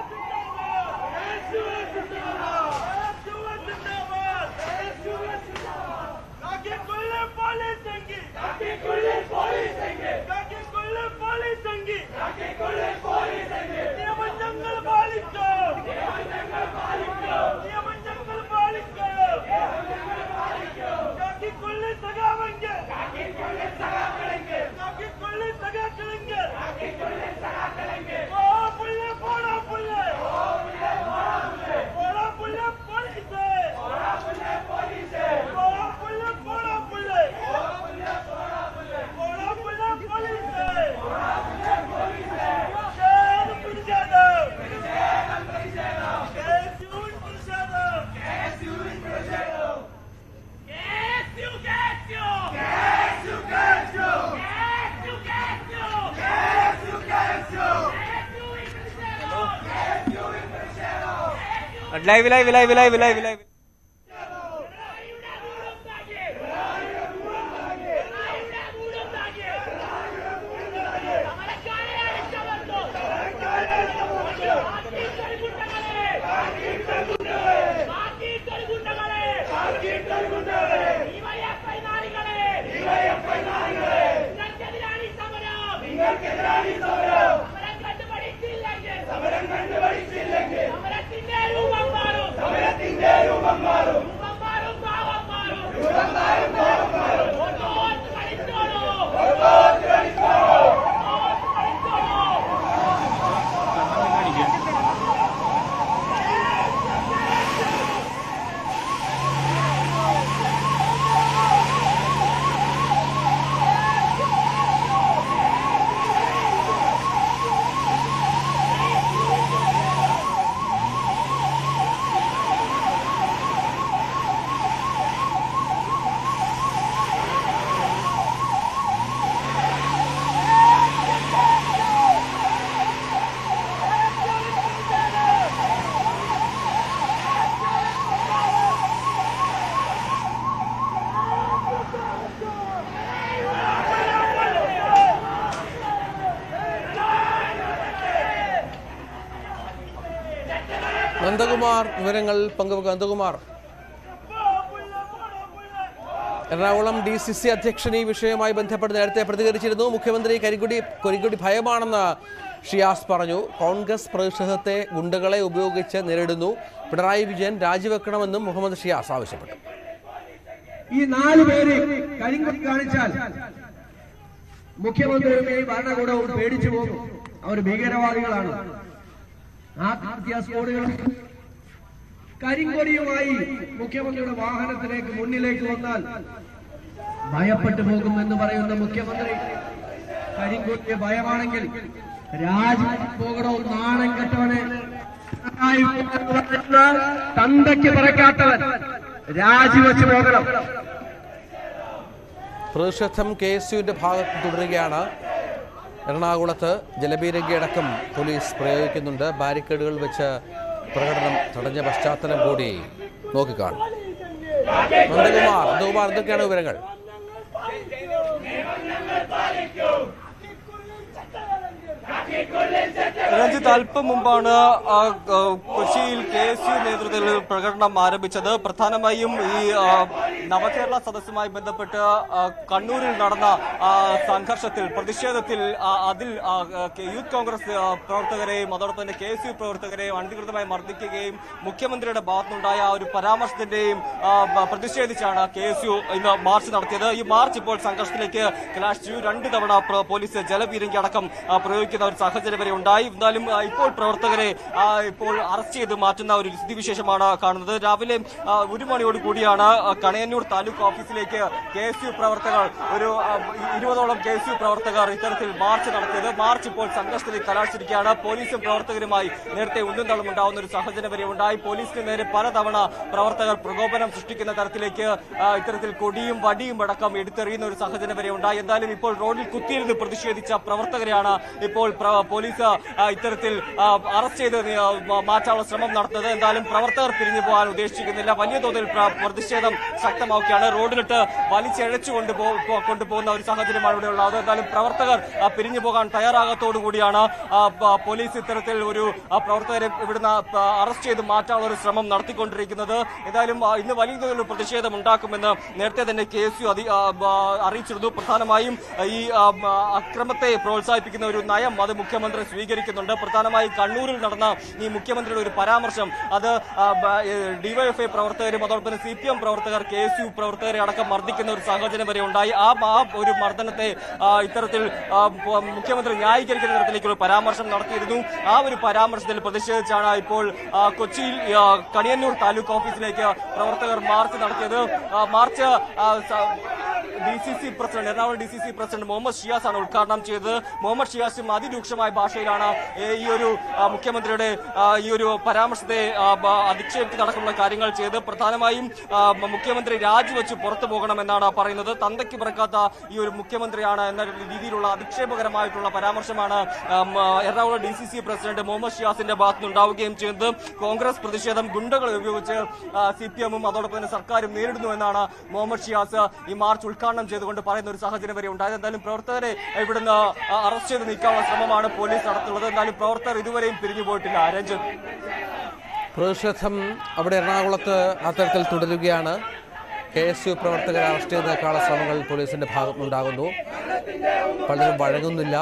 Live live live live live live Nandakumar വിവരങ്ങൾ പങ്കുവെക്കുക. Nandakumar, Ernakulam D C C അധ്യക്ഷൻ ഈ വിഷയവുമായി ബന്ധപ്പെട്ട് നേരത്തെ പ്രതികരിച്ചിരുന്നു. മുഖ്യമന്ത്രി കരിങ്കൊടി കരിങ്കൊടി ഭയമാണെന്ന് ഷിയാസ് പറഞ്ഞു. കോൺഗ്രസ് പ്രതിഷേധത്തെ ഗുണ്ടകളെ ഉപയോഗിച്ച് നേരിടുന്നു. പിണറായി വിജയൻ രാജിവെക്കണമെന്നും മുഹമ്മദ് ഷിയാസ് ആവശ്യപ്പെട്ടു. ഈ നാല് പേര് കരിങ്കൊടി കാണിച്ചാൽ മുഖ്യമന്ത്രിയുടെയും ഭരണകൂടവും പേടിച്ചു പോകും. അവർ ഭീകരവാദികളാണ്. ആത്മഹത്യാ സ്കോഡുകളും കരിങ്കൊടിയുമായി മുഖ്യമന്ത്രിയുടെ വാഹനത്തിലേക്ക് മുന്നിലേക്ക് വന്നാൽ ഭയപ്പെട്ടു പോകുമെന്ന് പറയുന്ന മുഖ്യമന്ത്രി കരിങ്കൊടിയെ ഭയമാണെങ്കിൽ രാജ്യം പോകണോ? നാണം കെട്ടവനെ, തന്തയ്ക്ക് പറക്കാത്തവൻ രാജിവെച്ച് പോകണം. പ്രതിഷേധം കെ എസ് യുവിന്റെ ഭാഗത്ത് തുടരുകയാണ്. എറണാകുളത്ത് ജലപീരങ്കിയടക്കം പോലീസ് പ്രയോഗിക്കുന്നുണ്ട്. ബാരിക്കേഡുകൾ വെച്ച് പ്രകടനം തടഞ്ഞ പശ്ചാത്തലം കൂടി നോക്കിക്കാണും. നന്ദകുമാർ നന്ദകുമാർ എന്തൊക്കെയാണ് വിവരങ്ങൾ? രഞ്ജിത്ത്, അല്പം മുമ്പാണ് കൊച്ചിയിൽ കെ എസ് യു നേതൃത്വത്തിൽ പ്രകടനം ആരംഭിച്ചത്. പ്രധാനമായും ഈ നവകേരള സദസ്സുമായി ബന്ധപ്പെട്ട് കണ്ണൂരിൽ നടന്ന സംഘർഷത്തിൽ, പ്രതിഷേധത്തിൽ അതിൽ യൂത്ത് കോൺഗ്രസ് പ്രവർത്തകരെയും അതോടൊപ്പം തന്നെ കെ എസ് യു പ്രവർത്തകരെയും അനധികൃതമായി മർദ്ദിക്കുകയും മുഖ്യമന്ത്രിയുടെ ഭാഗത്തുനിന്നുണ്ടായ ഒരു പരാമർശത്തിന്റെയും പ്രതിഷേധിച്ചാണ് കെ എസ് യു ഇന്ന് മാർച്ച് നടത്തിയത്. ഈ മാർച്ച് ഇപ്പോൾ സംഘർഷത്തിലേക്ക് കലാശിച്ചു. രണ്ടു തവണ പോലീസ് ജലപീരങ്കി അടക്കം പ്രയോഗിക്കുന്ന ഒരു സാഹചര്യം വരെ ഉണ്ടായി. എന്നാലും ഇപ്പോൾ പ്രവർത്തകരെ ഇപ്പോൾ അറസ്റ്റ് ചെയ്ത് മാറ്റുന്ന ഒരു സ്ഥിതിവിശേഷമാണ് കാണുന്നത്. രാവിലെ ഒരു മണിയോട് കൂടിയാണ് കണയന്നൂർ താലൂക്ക് ഓഫീസിലേക്ക് കെ എസ് യു പ്രവർത്തകർ, ഒരു ഇരുപതോളം കെ എസ് യു പ്രവർത്തകർ ഇത്തരത്തിൽ മാർച്ച് നടത്തിയത്. മാർച്ച് ഇപ്പോൾ സംഘർഷത്തിലേക്ക് കലാശിച്ചിരിക്കുകയാണ്. പോലീസും പ്രവർത്തകരുമായി നേരത്തെ ഉന്തും തള്ളും ഉണ്ടാവുന്ന ഒരു സാഹചര്യം വരെ ഉണ്ടായി. പോലീസിന് നേരെ പലതവണ പ്രവർത്തകർ പ്രകോപനം സൃഷ്ടിക്കുന്ന തരത്തിലേക്ക് ഇത്തരത്തിൽ കൊടിയും വടിയും അടക്കം എടുത്തെറിയുന്ന ഒരു സാഹചര്യം വരെ ഉണ്ടായി. എന്തായാലും ഇപ്പോൾ റോഡിൽ കുത്തിയിരുന്ന് പ്രതിഷേധിച്ച പ്രവർത്തകരെയാണ് ഇപ്പോൾ പോലീസ് ഇത്തരത്തിൽ അറസ്റ്റ് ചെയ്ത് മാറ്റാനുള്ള ശ്രമം നടത്തുന്നത്. എന്തായാലും പ്രവർത്തകർ പിരിഞ്ഞു പോകാൻ ഉദ്ദേശിക്കുന്നില്ല. വലിയ തോതിൽ പ്രതിഷേധം ശക്തമാക്കുകയാണ്. റോഡിലിട്ട് വലിച്ചഴച്ചു കൊണ്ടുപോകുന്ന ഒരു സാഹചര്യമാണ് ഇവിടെ ഉള്ളത്. എന്തായാലും പ്രവർത്തകർ പിരിഞ്ഞു പോകാൻ തയ്യാറാകത്തോടുകൂടിയാണ് പോലീസ് ഇത്തരത്തിൽ ഒരു പ്രവർത്തകരെ ഇവിടുന്ന് അറസ്റ്റ് ചെയ്ത് മാറ്റാനുള്ള ഒരു ശ്രമം നടത്തിക്കൊണ്ടിരിക്കുന്നത്. എന്തായാലും ഇന്ന് വലിയ തോതിൽ പ്രതിഷേധം ഉണ്ടാക്കുമെന്ന് നേരത്തെ തന്നെ കെ എസ് യു അറിയിച്ചിരുന്നു. പ്രധാനമായും ഈ അക്രമത്തെ പ്രോത്സാഹിപ്പിക്കുന്ന ഒരു നയം അത് മുഖ്യമന്ത്രി സ്വീകരിക്കുന്നുണ്ട്. പ്രധാനമായും കണ്ണൂരിൽ നടന്ന ഈ മുഖ്യമന്ത്രിയുടെ ഒരു പരാമർശം അത് ഡിവൈഎഫ്ഐ പ്രവർത്തകരും അതോടൊപ്പം സി പി എം പ്രവർത്തകർ കെ എസ് യു പ്രവർത്തകരെ അടക്കം മർദ്ദിക്കുന്ന ഒരു സാഹചര്യം വരെ ഉണ്ടായി. ആ ഒരു മർദ്ദനത്തെ ഇത്തരത്തിൽ മുഖ്യമന്ത്രി ന്യായീകരിക്കുന്ന തരത്തിലേക്കുള്ള പരാമർശം നടത്തിയിരുന്നു. ആ ഒരു പരാമർശത്തിൽ പ്രതിഷേധിച്ചാണ് ഇപ്പോൾ കൊച്ചിയിൽ കണിയന്നൂർ താലൂക്ക് ഓഫീസിലേക്ക് പ്രവർത്തകർ മാർച്ച് നടത്തിയത്. March D C C president Ernakulam D C C president Muhammad Shiyas ആണ് ഉദ്ഘാടനം ചെയ്തത്. മുഹമ്മദ് ഷിയാസും അതിരൂക്ഷമായ ഭാഷയിലാണ് ഈ ഒരു മുഖ്യമന്ത്രിയുടെ ഈ ഒരു പരാമർശത്തെ അധിക്ഷേപിക്കുന്നതടക്കമുള്ള കാര്യങ്ങൾ ചെയ്ത് പ്രധാനമായും മുഖ്യമന്ത്രി രാജിവെച്ച് പുറത്തു പോകണമെന്നാണ് പറയുന്നത്. തന്തയ്ക്ക് പിറക്കാത്ത ഈ ഒരു മുഖ്യമന്ത്രിയാണ് എന്ന രീതിയിലുള്ള അധിക്ഷേപകരമായിട്ടുള്ള പരാമർശമാണ് Ernakulam D C C president Muhammad ഷിയാസിന്റെ ഭാഗത്തുനിന്നുണ്ടാവുകയും ചെയ്യുന്നത്. കോൺഗ്രസ് പ്രതിഷേധം ഗുണ്ടകൾ ഉപയോഗിച്ച് സി പി എമ്മും അതോടൊപ്പം തന്നെ സർക്കാരും നേരിടുന്നുവെന്നാണ് മുഹമ്മദ് ഷിയാസ് ഈ മാർച്ച് ഉദ്ഘാടനം ചെയ്തുകൊണ്ട് പറയുന്ന ഒരു സാഹചര്യം വരെ ഉണ്ടായത്. എന്തായാലും പ്രവർത്തകരെ ഇവിടുന്ന് അറസ്റ്റ് ചെയ്ത് നീക്കാനുള്ള ശ്രമമാണ് പോലീസ് നടത്തുന്നത്. എന്നാലും പ്രവർത്തകർ ഇതുവരെയും പിരിഞ്ഞു പോയിട്ടില്ല. രഞ്ജിത്ത്, പ്രതിഷേധം അവിടെ എറണാകുളത്ത് അത്തരത്തിൽ തുടരുകയാണ്. കെ എസ് യു പ്രവർത്തകരെ അറസ്റ്റ് ചെയ്ത് നീക്കാനുള്ള ശ്രമങ്ങൾ പോലീസിന്റെ ഭാഗത്തുനിന്നുണ്ടാകുന്നു. പലരും വഴങ്ങുന്നില്ല.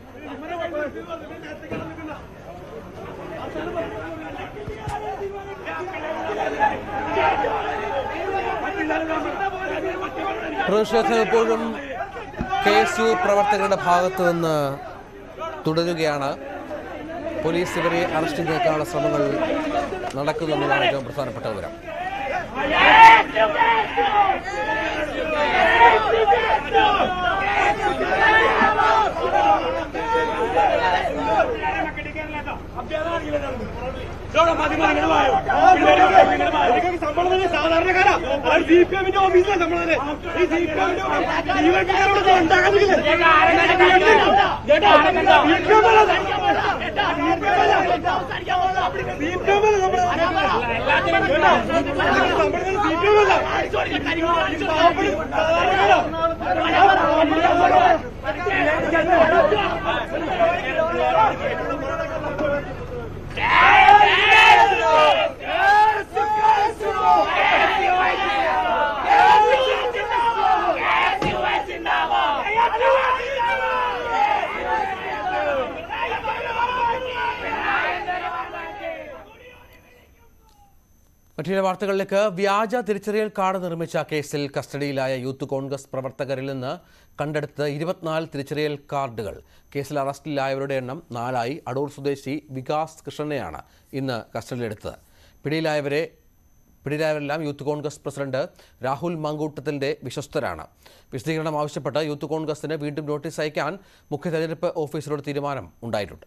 Thank you. പ്രതിഷേധം ഇപ്പോഴും കെ എസ് യു പ്രവർത്തകരുടെ ഭാഗത്തു നിന്ന് തുടരുകയാണ്. പോലീസ് ഇവരെ അറസ്റ്റ് ചെയ്യാനുള്ള ശ്രമങ്ങൾ നടക്കുന്നുള്ളതാണ് ഏറ്റവും പ്രധാനപ്പെട്ട വിവരം. സാധാരണക്കാരാ സി പി എമ്മിന്റെ ഓഫീസിലാണ് നമ്മളെ ഈ സി പി എമ്മിന്റെ ജീവനക്കാരോട് ഉണ്ടാകുന്നില്ല. മറ്റു വാർത്തകളിലേക്ക്. വ്യാജ തിരിച്ചറിയൽ കാർഡ് നിർമ്മിച്ച കേസിൽ കസ്റ്റഡിയിലായ യൂത്ത് കോൺഗ്രസ് പ്രവർത്തകരിൽ നിന്ന് കണ്ടെടുത്ത ഇരുപത്തിനാല് തിരിച്ചറിയൽ കാർഡുകൾ. കേസിൽ അറസ്റ്റിലായവരുടെ എണ്ണം നാലായി. അടൂർ സ്വദേശി വികാസ് കൃഷ്ണനെയാണ് ഇന്ന് കസ്റ്റഡിയിലെടുത്തത്. പിടിയിലായവരെ പിടിയിലായവരെല്ലാം യൂത്ത് കോൺഗ്രസ് പ്രസിഡന്റ് രാഹുൽ മാങ്കൂട്ടത്തിന്റെ വിശ്വസ്തരാണ്. വിശദീകരണം ആവശ്യപ്പെട്ട് യൂത്ത് കോൺഗ്രസിന് വീണ്ടും നോട്ടീസ് അയക്കാൻ മുഖ്യ തെരഞ്ഞെടുപ്പ് ഓഫീസറോട് തീരുമാനം ഉണ്ടായിട്ടുണ്ട്.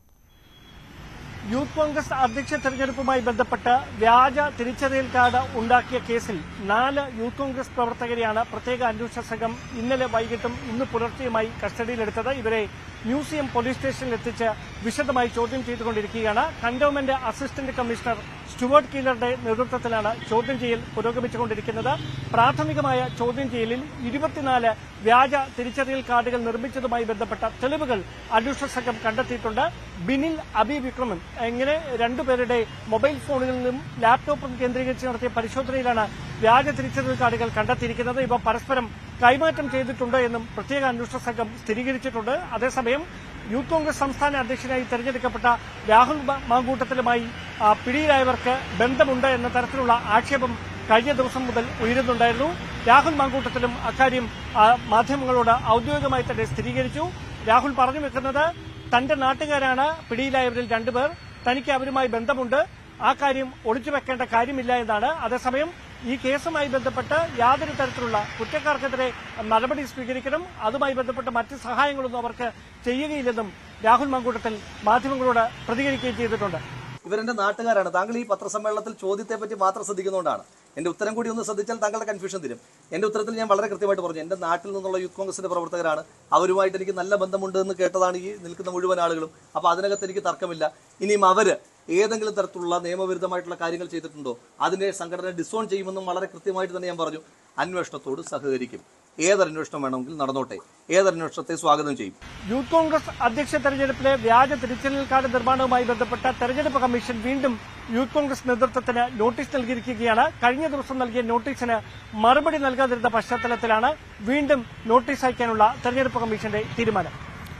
യൂത്ത് കോൺഗ്രസ് അധ്യക്ഷ തെരഞ്ഞെടുപ്പുമായി ബന്ധപ്പെട്ട് വ്യാജ തിരിച്ചറിയൽ കാർഡ് ഉണ്ടാക്കിയ കേസിൽ നാല് യൂത്ത് കോൺഗ്രസ് പ്രവർത്തകരെയാണ് പ്രത്യേക അന്വേഷണ സംഘം ഇന്നലെ വൈകിട്ടും ഇന്ന് പുലർച്ചെയുമായി കസ്റ്റഡിയിലെടുത്തത്. ഇവരെ മ്യൂസിയം പോലീസ് സ്റ്റേഷനിൽ എത്തിച്ച് വിശദമായി ചോദ്യം ചെയ്തുകൊണ്ടിരിക്കുകയാണ്. കന്റോൺമെന്റ് അസിസ്റ്റന്റ് കമ്മീഷണർ സ്റ്റുവർട്ട് കീലറുടെ നേതൃത്വത്തിലാണ് ചോദ്യം ചെയ്യൽ പുരോഗമിച്ചുകൊണ്ടിരിക്കുന്നത്. പ്രാഥമികമായ ചോദ്യം ചെയ്യലിൽ ഇരുപത്തിനാല് വ്യാജ തിരിച്ചറിയൽ കാർഡുകൾ നിർമ്മിച്ചതുമായി ബന്ധപ്പെട്ട തെളിവുകൾ അന്വേഷണ സംഘം കണ്ടെത്തിയിട്ടുണ്ട്. ബിനിൽ അബി വിക്രമൻ ഇങ്ങനെ രണ്ടുപേരുടെ മൊബൈൽ ഫോണുകളിൽ നിന്നും ലാപ്ടോപ്പും കേന്ദ്രീകരിച്ച് നടത്തിയ പരിശോധനയിലാണ് വ്യാജ തിരിച്ചറിയൽ കാർഡുകൾ കണ്ടെത്തിയിരിക്കുന്നത്. ഇവ പരസ്പരം കൈമാറ്റം ചെയ്തിട്ടുണ്ട് എന്നും പ്രത്യേക അന്വേഷണ സംഘം സ്ഥിരീകരിച്ചിട്ടുണ്ട്. അതേസമയം യൂത്ത് കോൺഗ്രസ് സംസ്ഥാന അധ്യക്ഷനായി തെരഞ്ഞെടുക്കപ്പെട്ട രാഹുൽ മാങ്കൂട്ടത്തിലുമായി പിടിയിലായവർക്ക് ബന്ധമുണ്ട് എന്ന തരത്തിലുള്ള ആക്ഷേപം കഴിഞ്ഞ ദിവസം മുതൽ ഉയരുന്നുണ്ടായിരുന്നു. രാഹുൽ മാങ്കൂട്ടത്തിലും അക്കാര്യം മാധ്യമങ്ങളോട് ഔദ്യോഗികമായി തന്നെ സ്ഥിരീകരിച്ചു. രാഹുൽ പറഞ്ഞു വെക്കുന്നത് തന്റെ നാട്ടുകാരാണ് പിടിയിലായവരിൽ രണ്ടുപേർ, തനിക്ക് അവരുമായി ബന്ധമുണ്ട്, ആ കാര്യം ഒളിച്ചുവെക്കേണ്ട കാര്യമില്ല എന്നാണ്. അതേസമയം ഈ കേസുമായി ബന്ധപ്പെട്ട് യാതൊരു തരത്തിലുള്ള കുറ്റക്കാർക്കെതിരെ നടപടി സ്വീകരിക്കണം, അതുമായി ബന്ധപ്പെട്ട മറ്റ് സഹായങ്ങളൊന്നും അവർക്ക് ചെയ്യുകയില്ലെന്നും രാഹുൽ മാങ്കൂട്ടത്തിൽ മാധ്യമങ്ങളോട് പ്രതികരിക്കുകയും ചെയ്തിട്ടുണ്ട്. ഇവരെന്റെ നാട്ടുകാരാണ്. താങ്കൾ ഈ പത്രസമ്മേളനത്തിൽ ചോദ്യത്തെ പറ്റി മാത്രം ശ്രദ്ധിക്കുന്നതുകൊണ്ടാണ്. എന്റെ ഉത്തരം കൂടി ഒന്ന് ശ്രദ്ധിച്ചാൽ താങ്കളുടെ കൺഫ്യൂഷൻ തീരും. എന്റെ ഉത്തരത്തിൽ ഞാൻ വളരെ കൃത്യമായിട്ട് പറഞ്ഞു, എന്റെ നാട്ടിൽ നിന്നുള്ള യൂത്ത് കോൺഗ്രസിന്റെ പ്രവർത്തകരാണ്, അവരുമായിട്ട് എനിക്ക് നല്ല ബന്ധമുണ്ട് എന്ന് കേട്ടതാണ് ഈ നിൽക്കുന്ന മുഴുവൻ ആളുകളും. അപ്പോൾ അതിനകത്ത് എനിക്ക് തർക്കമില്ല. ഇനിയും അവര് ഏതെങ്കിലും തരത്തിലുള്ള നിയമവിരുദ്ധമായിട്ടുള്ള കാര്യങ്ങൾ ചെയ്തിട്ടുണ്ടോ അതിനെ സംഘടന ഡിസോൺ ചെയ്യുമെന്നും വളരെ കൃത്യമായിട്ട് തന്നെ ഞാൻ പറഞ്ഞു. അന്വേഷണത്തോട് സഹകരിക്കും. ഏതൊരന്വേഷണം വേണമെങ്കിൽ നടന്നോട്ടെ, ഏതൊരന്വേഷണത്തെ സ്വാഗതം ചെയ്യും. യൂത്ത് കോൺഗ്രസ് അധ്യക്ഷ തെരഞ്ഞെടുപ്പിലെ വ്യാജ തിരിച്ചറിയൽ കാർഡ് നിർമ്മാണവുമായി ബന്ധപ്പെട്ട തെരഞ്ഞെടുപ്പ് കമ്മീഷൻ വീണ്ടും യൂത്ത് കോൺഗ്രസ് നേതൃത്വത്തിന് നോട്ടീസ് നൽകിയിരിക്കുകയാണ്. കഴിഞ്ഞ ദിവസം നൽകിയ നോട്ടീസിന് മറുപടി നൽകാതിരുന്ന പശ്ചാത്തലത്തിലാണ് വീണ്ടും നോട്ടീസ് അയക്കാനുള്ള തെരഞ്ഞെടുപ്പ് കമ്മീഷന്റെ തീരുമാനം.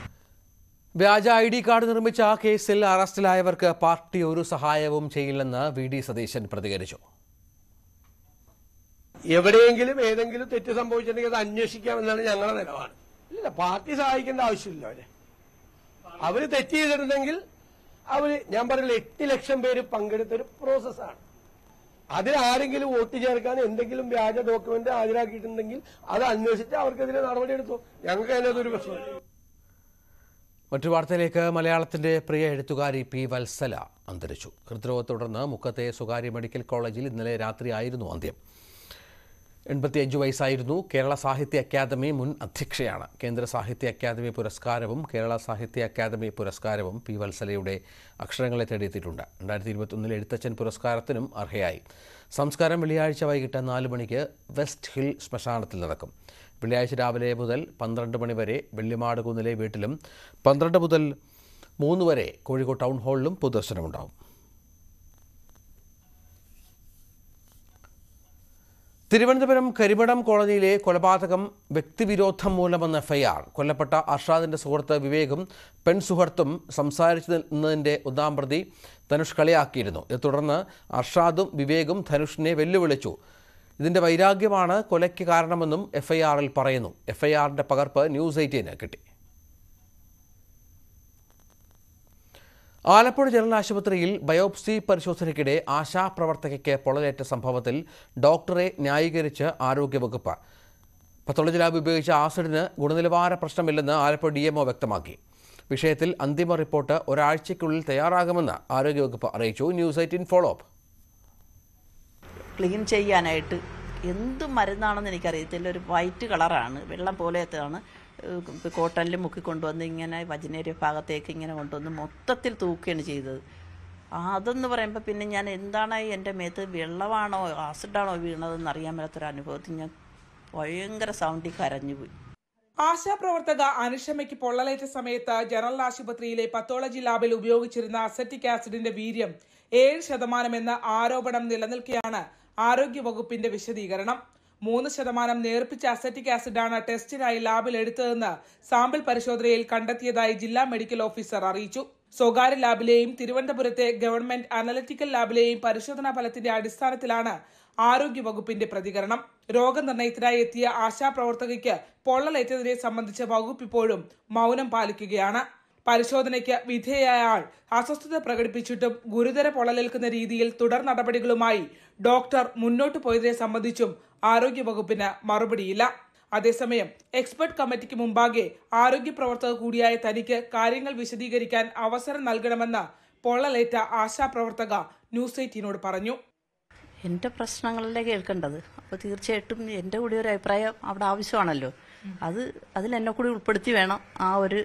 വ്യാജ ഐ ഡി കാർഡ് നിർമ്മിച്ച കേസിൽ അറസ്റ്റിലായവർക്ക് പാർട്ടി ഒരു സഹായവും ചെയ്യില്ലെന്ന് വി ഡി സതീശൻ പ്രതികരിച്ചു. എവിടെയെങ്കിലും ഏതെങ്കിലും തെറ്റ് സംഭവിച്ചിട്ടുണ്ടെങ്കിൽ അത് അന്വേഷിക്കാമെന്നാണ് ഞങ്ങളുടെ നിലപാട്. ഇല്ല, പാർട്ടി സഹായിക്കേണ്ട ആവശ്യമില്ല. അവരെ അവര് തെറ്റ് ചെയ്തിട്ടുണ്ടെങ്കിൽ അവര്, ഞാൻ പറഞ്ഞില്ല, എട്ട് ലക്ഷം പേര് പങ്കെടുത്തൊരു പ്രോസസ്സാണ്. അതിൽ ആരെങ്കിലും വോട്ട് ചേർക്കാൻ എന്തെങ്കിലും വ്യാജ ഡോക്യുമെന്റ് ഹാജരാക്കിയിട്ടുണ്ടെങ്കിൽ അത് അന്വേഷിച്ച് അവർക്കെതിരെ നടപടിയെടുത്തു. ഞങ്ങൾക്ക് അതിനകത്തൊരു പ്രശ്നമില്ല. മറ്റു വാർത്തയിലേക്ക്. മലയാളത്തിന്റെ പ്രിയ എഴുത്തുകാരി പി വത്സല അന്തരിച്ചു. ഹൃദ്രോഗത്തെ തുടർന്ന് മുക്കത്തെ സ്വകാര്യ മെഡിക്കൽ കോളേജിൽ ഇന്നലെ രാത്രിയായിരുന്നു അന്ത്യം. എൺപത്തിയഞ്ച് വയസ്സായിരുന്നു. കേരള സാഹിത്യ അക്കാദമി മുൻ അധ്യക്ഷയാണ്. കേന്ദ്ര സാഹിത്യ അക്കാദമി പുരസ്കാരവും കേരള സാഹിത്യ അക്കാദമി പുരസ്കാരവും പി വത്സലയുടെ അക്ഷരങ്ങളെ തേടിയെത്തിയിട്ടുണ്ട്. രണ്ടായിരത്തി ഇരുപത്തൊന്നിൽ എഴുത്തച്ഛൻ പുരസ്കാരത്തിനും അർഹയായി. സംസ്കാരം വെള്ളിയാഴ്ച വൈകിട്ട് നാല് മണിക്ക് വെസ്റ്റ് ഹിൽ ശ്മശാനത്തിൽ നടക്കും. വെള്ളിയാഴ്ച രാവിലെ മുതൽ പന്ത്രണ്ട് മണി വരെ വെള്ളിമാട് കുന്നിലെ വീട്ടിലും പന്ത്രണ്ട് മുതൽ മൂന്ന് വരെ കോഴിക്കോട് ടൗൺ ഹാളിലും പൊതുദർശനമുണ്ടാവും. തിരുവനന്തപുരം കരിമഠം കോളനിയിലെ കൊലപാതകം വ്യക്തിവിരോധം മൂലമെന്ന എഫ്ഐആർ. കൊല്ലപ്പെട്ട അർഷാദിന്റെ സുഹൃത്ത് വിവേകും പെൺസുഹൃത്തും സംസാരിച്ചതിന്റെ ഒന്നാം പ്രതി ധനുഷ് കളിയാക്കിയിരുന്നു. ഇതേ തുടർന്ന് അർഷാദും വിവേകും ധനുഷിനെ വെല്ലുവിളിച്ചു. ഇതിന്റെ വൈരാഗ്യമാണ് കൊലയ്ക്ക് കാരണമെന്നും എഫ്ഐആറിൽ പറയുന്നു. എഫ്ഐആറിന്റെ പകർപ്പ് ന്യൂസ് എയ്റ്റീന് കിട്ടി. ആലപ്പുഴ ജനറൽ ആശുപത്രിയിൽ ബയോപ്സി പരിശോധനയ്ക്കിടെ ആശാപ്രവർത്തകയ്ക്ക് പൊള്ളലേറ്റ സംഭവത്തിൽ ഡോക്ടറെ ന്യായീകരിച്ച് ആരോഗ്യവകുപ്പ്. പത്തോളജി ലാബ് ഉപയോഗിച്ച ആസിഡിന് ഗുണനിലവാര പ്രശ്നമില്ലെന്ന് ആലപ്പുഴ ഡി എംഒ വ്യക്തമാക്കി. വിഷയത്തിൽ അന്തിമ റിപ്പോർട്ട് ഒരാഴ്ചയ്ക്കുള്ളിൽ തയ്യാറാകുമെന്ന് ആരോഗ്യവകുപ്പ് അറിയിച്ചു. News eighteen follow up. ക്ലീൻ ചെയ്യാനായിട്ട് എന്ത് മരുന്നാണെന്ന് എനിക്കറിയത്തില്ല. ഒരു വൈറ്റ് കളറാണ്, വെള്ളം പോലത്തെയാണ്. കോട്ടണിൽ മുക്കിക്കൊണ്ടുവന്ന് ഇങ്ങനെ വജനേരിയ ഭാഗത്തേക്ക് ഇങ്ങനെ കൊണ്ടുവന്ന് മൊത്തത്തിൽ തൂക്കുകയാണ് ചെയ്തത്. അതെന്ന് പറയുമ്പോൾ പിന്നെ ഞാൻ എന്താണ് എൻ്റെ മേത്ത് വെള്ളമാണോ ആസിഡാണോ വീണതെന്ന് അറിയാൻ മേലാത്തൊരു അനുഭവത്തിൽ ഞാൻ ഭയങ്കര സൗണ്ടിൽ കരഞ്ഞുപോയി. ആശാപ്രവർത്തക അനുഷമയ്ക്ക് പൊള്ളലേറ്റ സമയത്ത് ജനറൽ ആശുപത്രിയിലെ പത്തോളജി ലാബിൽ ഉപയോഗിച്ചിരുന്ന അസറ്റിക് ആസിഡിന്റെ വീര്യം ഏഴ് ശതമാനം എന്ന ആരോപണം നിലനിൽക്കെയാണ് ആരോഗ്യവകുപ്പിന്റെ വിശദീകരണം. മൂന്ന് ശതമാനം നേർപ്പിച്ച അസറ്റിക് ആസിഡാണ് ടെസ്റ്റിനായി ലാബിൽ എടുത്തതെന്ന് സാമ്പിൾ പരിശോധനയിൽ കണ്ടെത്തിയതായി ജില്ലാ മെഡിക്കൽ ഓഫീസർ അറിയിച്ചു. സ്വകാര്യ ലാബിലെയും തിരുവനന്തപുരത്തെ ഗവൺമെന്റ് അനലറ്റിക്കൽ ലാബിലെയും പരിശോധനാ ഫലത്തിന്റെ അടിസ്ഥാനത്തിലാണ് ആരോഗ്യവകുപ്പിന്റെ പ്രതികരണം. രോഗനിർണയത്തിനായി എത്തിയ ആശാപ്രവർത്തകയ്ക്ക് പൊള്ളലേറ്റതിനെ സംബന്ധിച്ച് വകുപ്പ് ഇപ്പോഴും മൗനം പാലിക്കുകയാണ്. പരിശോധനയ്ക്ക് വിധേയയായ ആൾ അസ്വസ്ഥത പ്രകടിപ്പിച്ചിട്ടും ഗുരുതര പൊള്ളലേൽക്കുന്ന രീതിയിൽ തുടർ നടപടികളുമായി ഡോക്ടർ മുന്നോട്ടു പോയതിനെ സംബന്ധിച്ചും ആരോഗ്യവകുപ്പിന് മറുപടിയില്ല. അതേസമയം എക്സ്പെർട്ട് കമ്മിറ്റിക്ക് മുമ്പാകെ ആരോഗ്യ പ്രവർത്തക കൂടിയായ തനിക്ക് കാര്യങ്ങൾ വിശദീകരിക്കാൻ അവസരം നൽകണമെന്ന് പൊള്ളലേറ്റ ആശാപ്രവർത്തക ന്യൂസ് എയ്റ്റീനോട് പറഞ്ഞു. എൻ്റെ പ്രശ്നങ്ങളല്ലേ കേൾക്കേണ്ടത്. അപ്പോൾ തീർച്ചയായിട്ടും എൻ്റെ കൂടി ഒരു അഭിപ്രായം അവിടെ ആവശ്യമാണല്ലോ. അത് അതിൽ എന്നെ കൂടി ഉൾപ്പെടുത്തി വേണം ആ ഒരു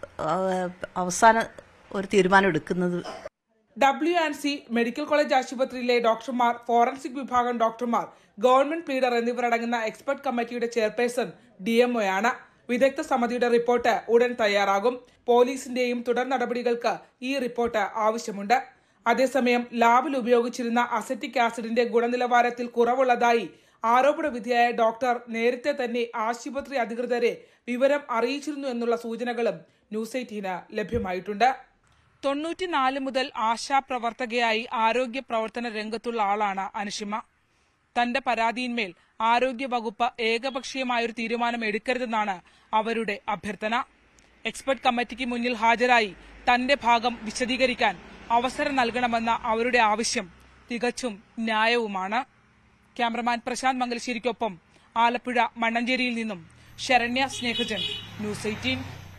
അവസാന ഒരു തീരുമാനം എടുക്കുന്നത്. W and C medical college ആശുപത്രിയിലെ ഡോക്ടർമാർ, ഫോറൻസിക് വിഭാഗം ഡോക്ടർമാർ, ഗവൺമെന്റ് പ്ലീഡർ എന്നിവരടങ്ങുന്ന എക്സ്പെർട്ട് കമ്മിറ്റിയുടെ ചെയർപേഴ്സൺ ഡി എംഒയാണ്. വിദഗ്ധ സമിതിയുടെ റിപ്പോർട്ട് ഉടൻ തയ്യാറാകും. പോലീസിന്റെയും തുടർ നടപടികൾക്ക് ഈ റിപ്പോർട്ട് ആവശ്യമുണ്ട്. അതേസമയം ലാബിൽ ഉപയോഗിച്ചിരുന്ന അസറ്റിക് ആസിഡിന്റെ ഗുണനിലവാരത്തിൽ കുറവുള്ളതായി ആരോപണ വിധേയായ ഡോക്ടർ നേരത്തെ തന്നെ ആശുപത്രി അധികൃതരെ വിവരം അറിയിച്ചിരുന്നു എന്നുള്ള സൂചനകളും ന്യൂസ് എയ്റ്റീന് ലഭ്യമായിട്ടുണ്ട്. തൊണ്ണൂറ്റിനാല് മുതൽ ആശാപ്രവർത്തകയായി ആരോഗ്യ പ്രവർത്തന രംഗത്തുള്ള ആളാണ് അനുഷിമ. തന്റെ പരാതിയിന്മേൽ ആരോഗ്യ വകുപ്പ് ഏകപക്ഷീയമായൊരു തീരുമാനം എടുക്കരുതെന്നാണ് അവരുടെ അഭ്യർത്ഥന. എക്സ്പെർട്ട് കമ്മിറ്റിക്ക് മുന്നിൽ ഹാജരായി തന്റെ ഭാഗം വിശദീകരിക്കാൻ അവസരം നൽകണമെന്ന അവരുടെ ആവശ്യം തികച്ചും ന്യായവുമാണ്. ക്യാമറമാൻ പ്രശാന്ത് മംഗലശ്ശേരിക്കൊപ്പം ആലപ്പുഴ മണ്ണഞ്ചേരിയിൽ നിന്നും Saranya Snehajan, news eighteen.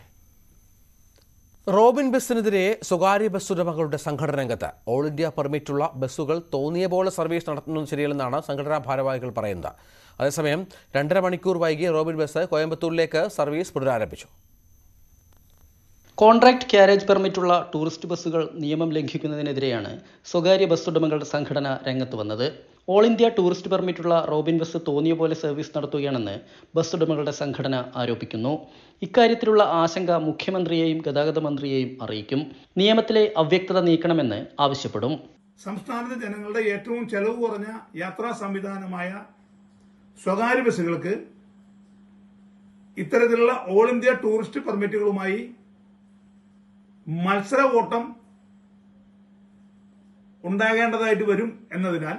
Robin ബസ്സിനെതിരെ സ്വകാര്യ ബസ് ഉടമകളുടെ സംഘടന രംഗത്ത്. ഓൾ ഇന്ത്യ പെർമിറ്റുള്ള ബസ്സുകൾ തോന്നിയ പോലെ സർവീസ് നടത്തുന്നത് ശരിയല്ലെന്നാണ് സംഘടനാ ഭാരവാഹികൾ പറയുന്നത്. അതേസമയം രണ്ടര മണിക്കൂർ വൈകി റോബിൻ ബസ് കോയമ്പത്തൂരിലേക്ക് സർവീസ് പുനരാരംഭിച്ചു. കോൺട്രാക്ട് ക്യാരേജ് പെർമിറ്റുള്ള ടൂറിസ്റ്റ് ബസ്സുകൾ നിയമം ലംഘിക്കുന്നതിനെതിരെയാണ് സ്വകാര്യ ബസ് ഉടമകളുടെ സംഘടന രംഗത്ത് വന്നത്. ഓൾ ഇന്ത്യ ടൂറിസ്റ്റ് പെർമിറ്റുള്ള റോബിൻ ബസ് തോന്നിയ പോലെ സർവീസ് നടത്തുകയാണെന്ന് ബസ് ഉടമകളുടെ സംഘടന ആരോപിക്കുന്നു. ഇക്കാര്യത്തിലുള്ള ആശങ്ക മുഖ്യമന്ത്രിയെയും ഗതാഗത മന്ത്രിയെയും അറിയിക്കും. നിയമത്തിലെ അവ്യക്തത നീക്കണമെന്ന് ആവശ്യപ്പെടും. സംസ്ഥാനത്തെ ജനങ്ങളുടെ ഏറ്റവും ചെലവ് കുറഞ്ഞ യാത്രാ സംവിധാനമായ സ്വകാര്യ ബസ്സുകൾക്ക് ഇത്തരത്തിലുള്ള ഓൾ ഇന്ത്യ ടൂറിസ്റ്റ് പെർമിറ്റുകളുമായി മത്സര ഓട്ടം ഉണ്ടാകേണ്ടതായിട്ട് വരും എന്നതിനാൽ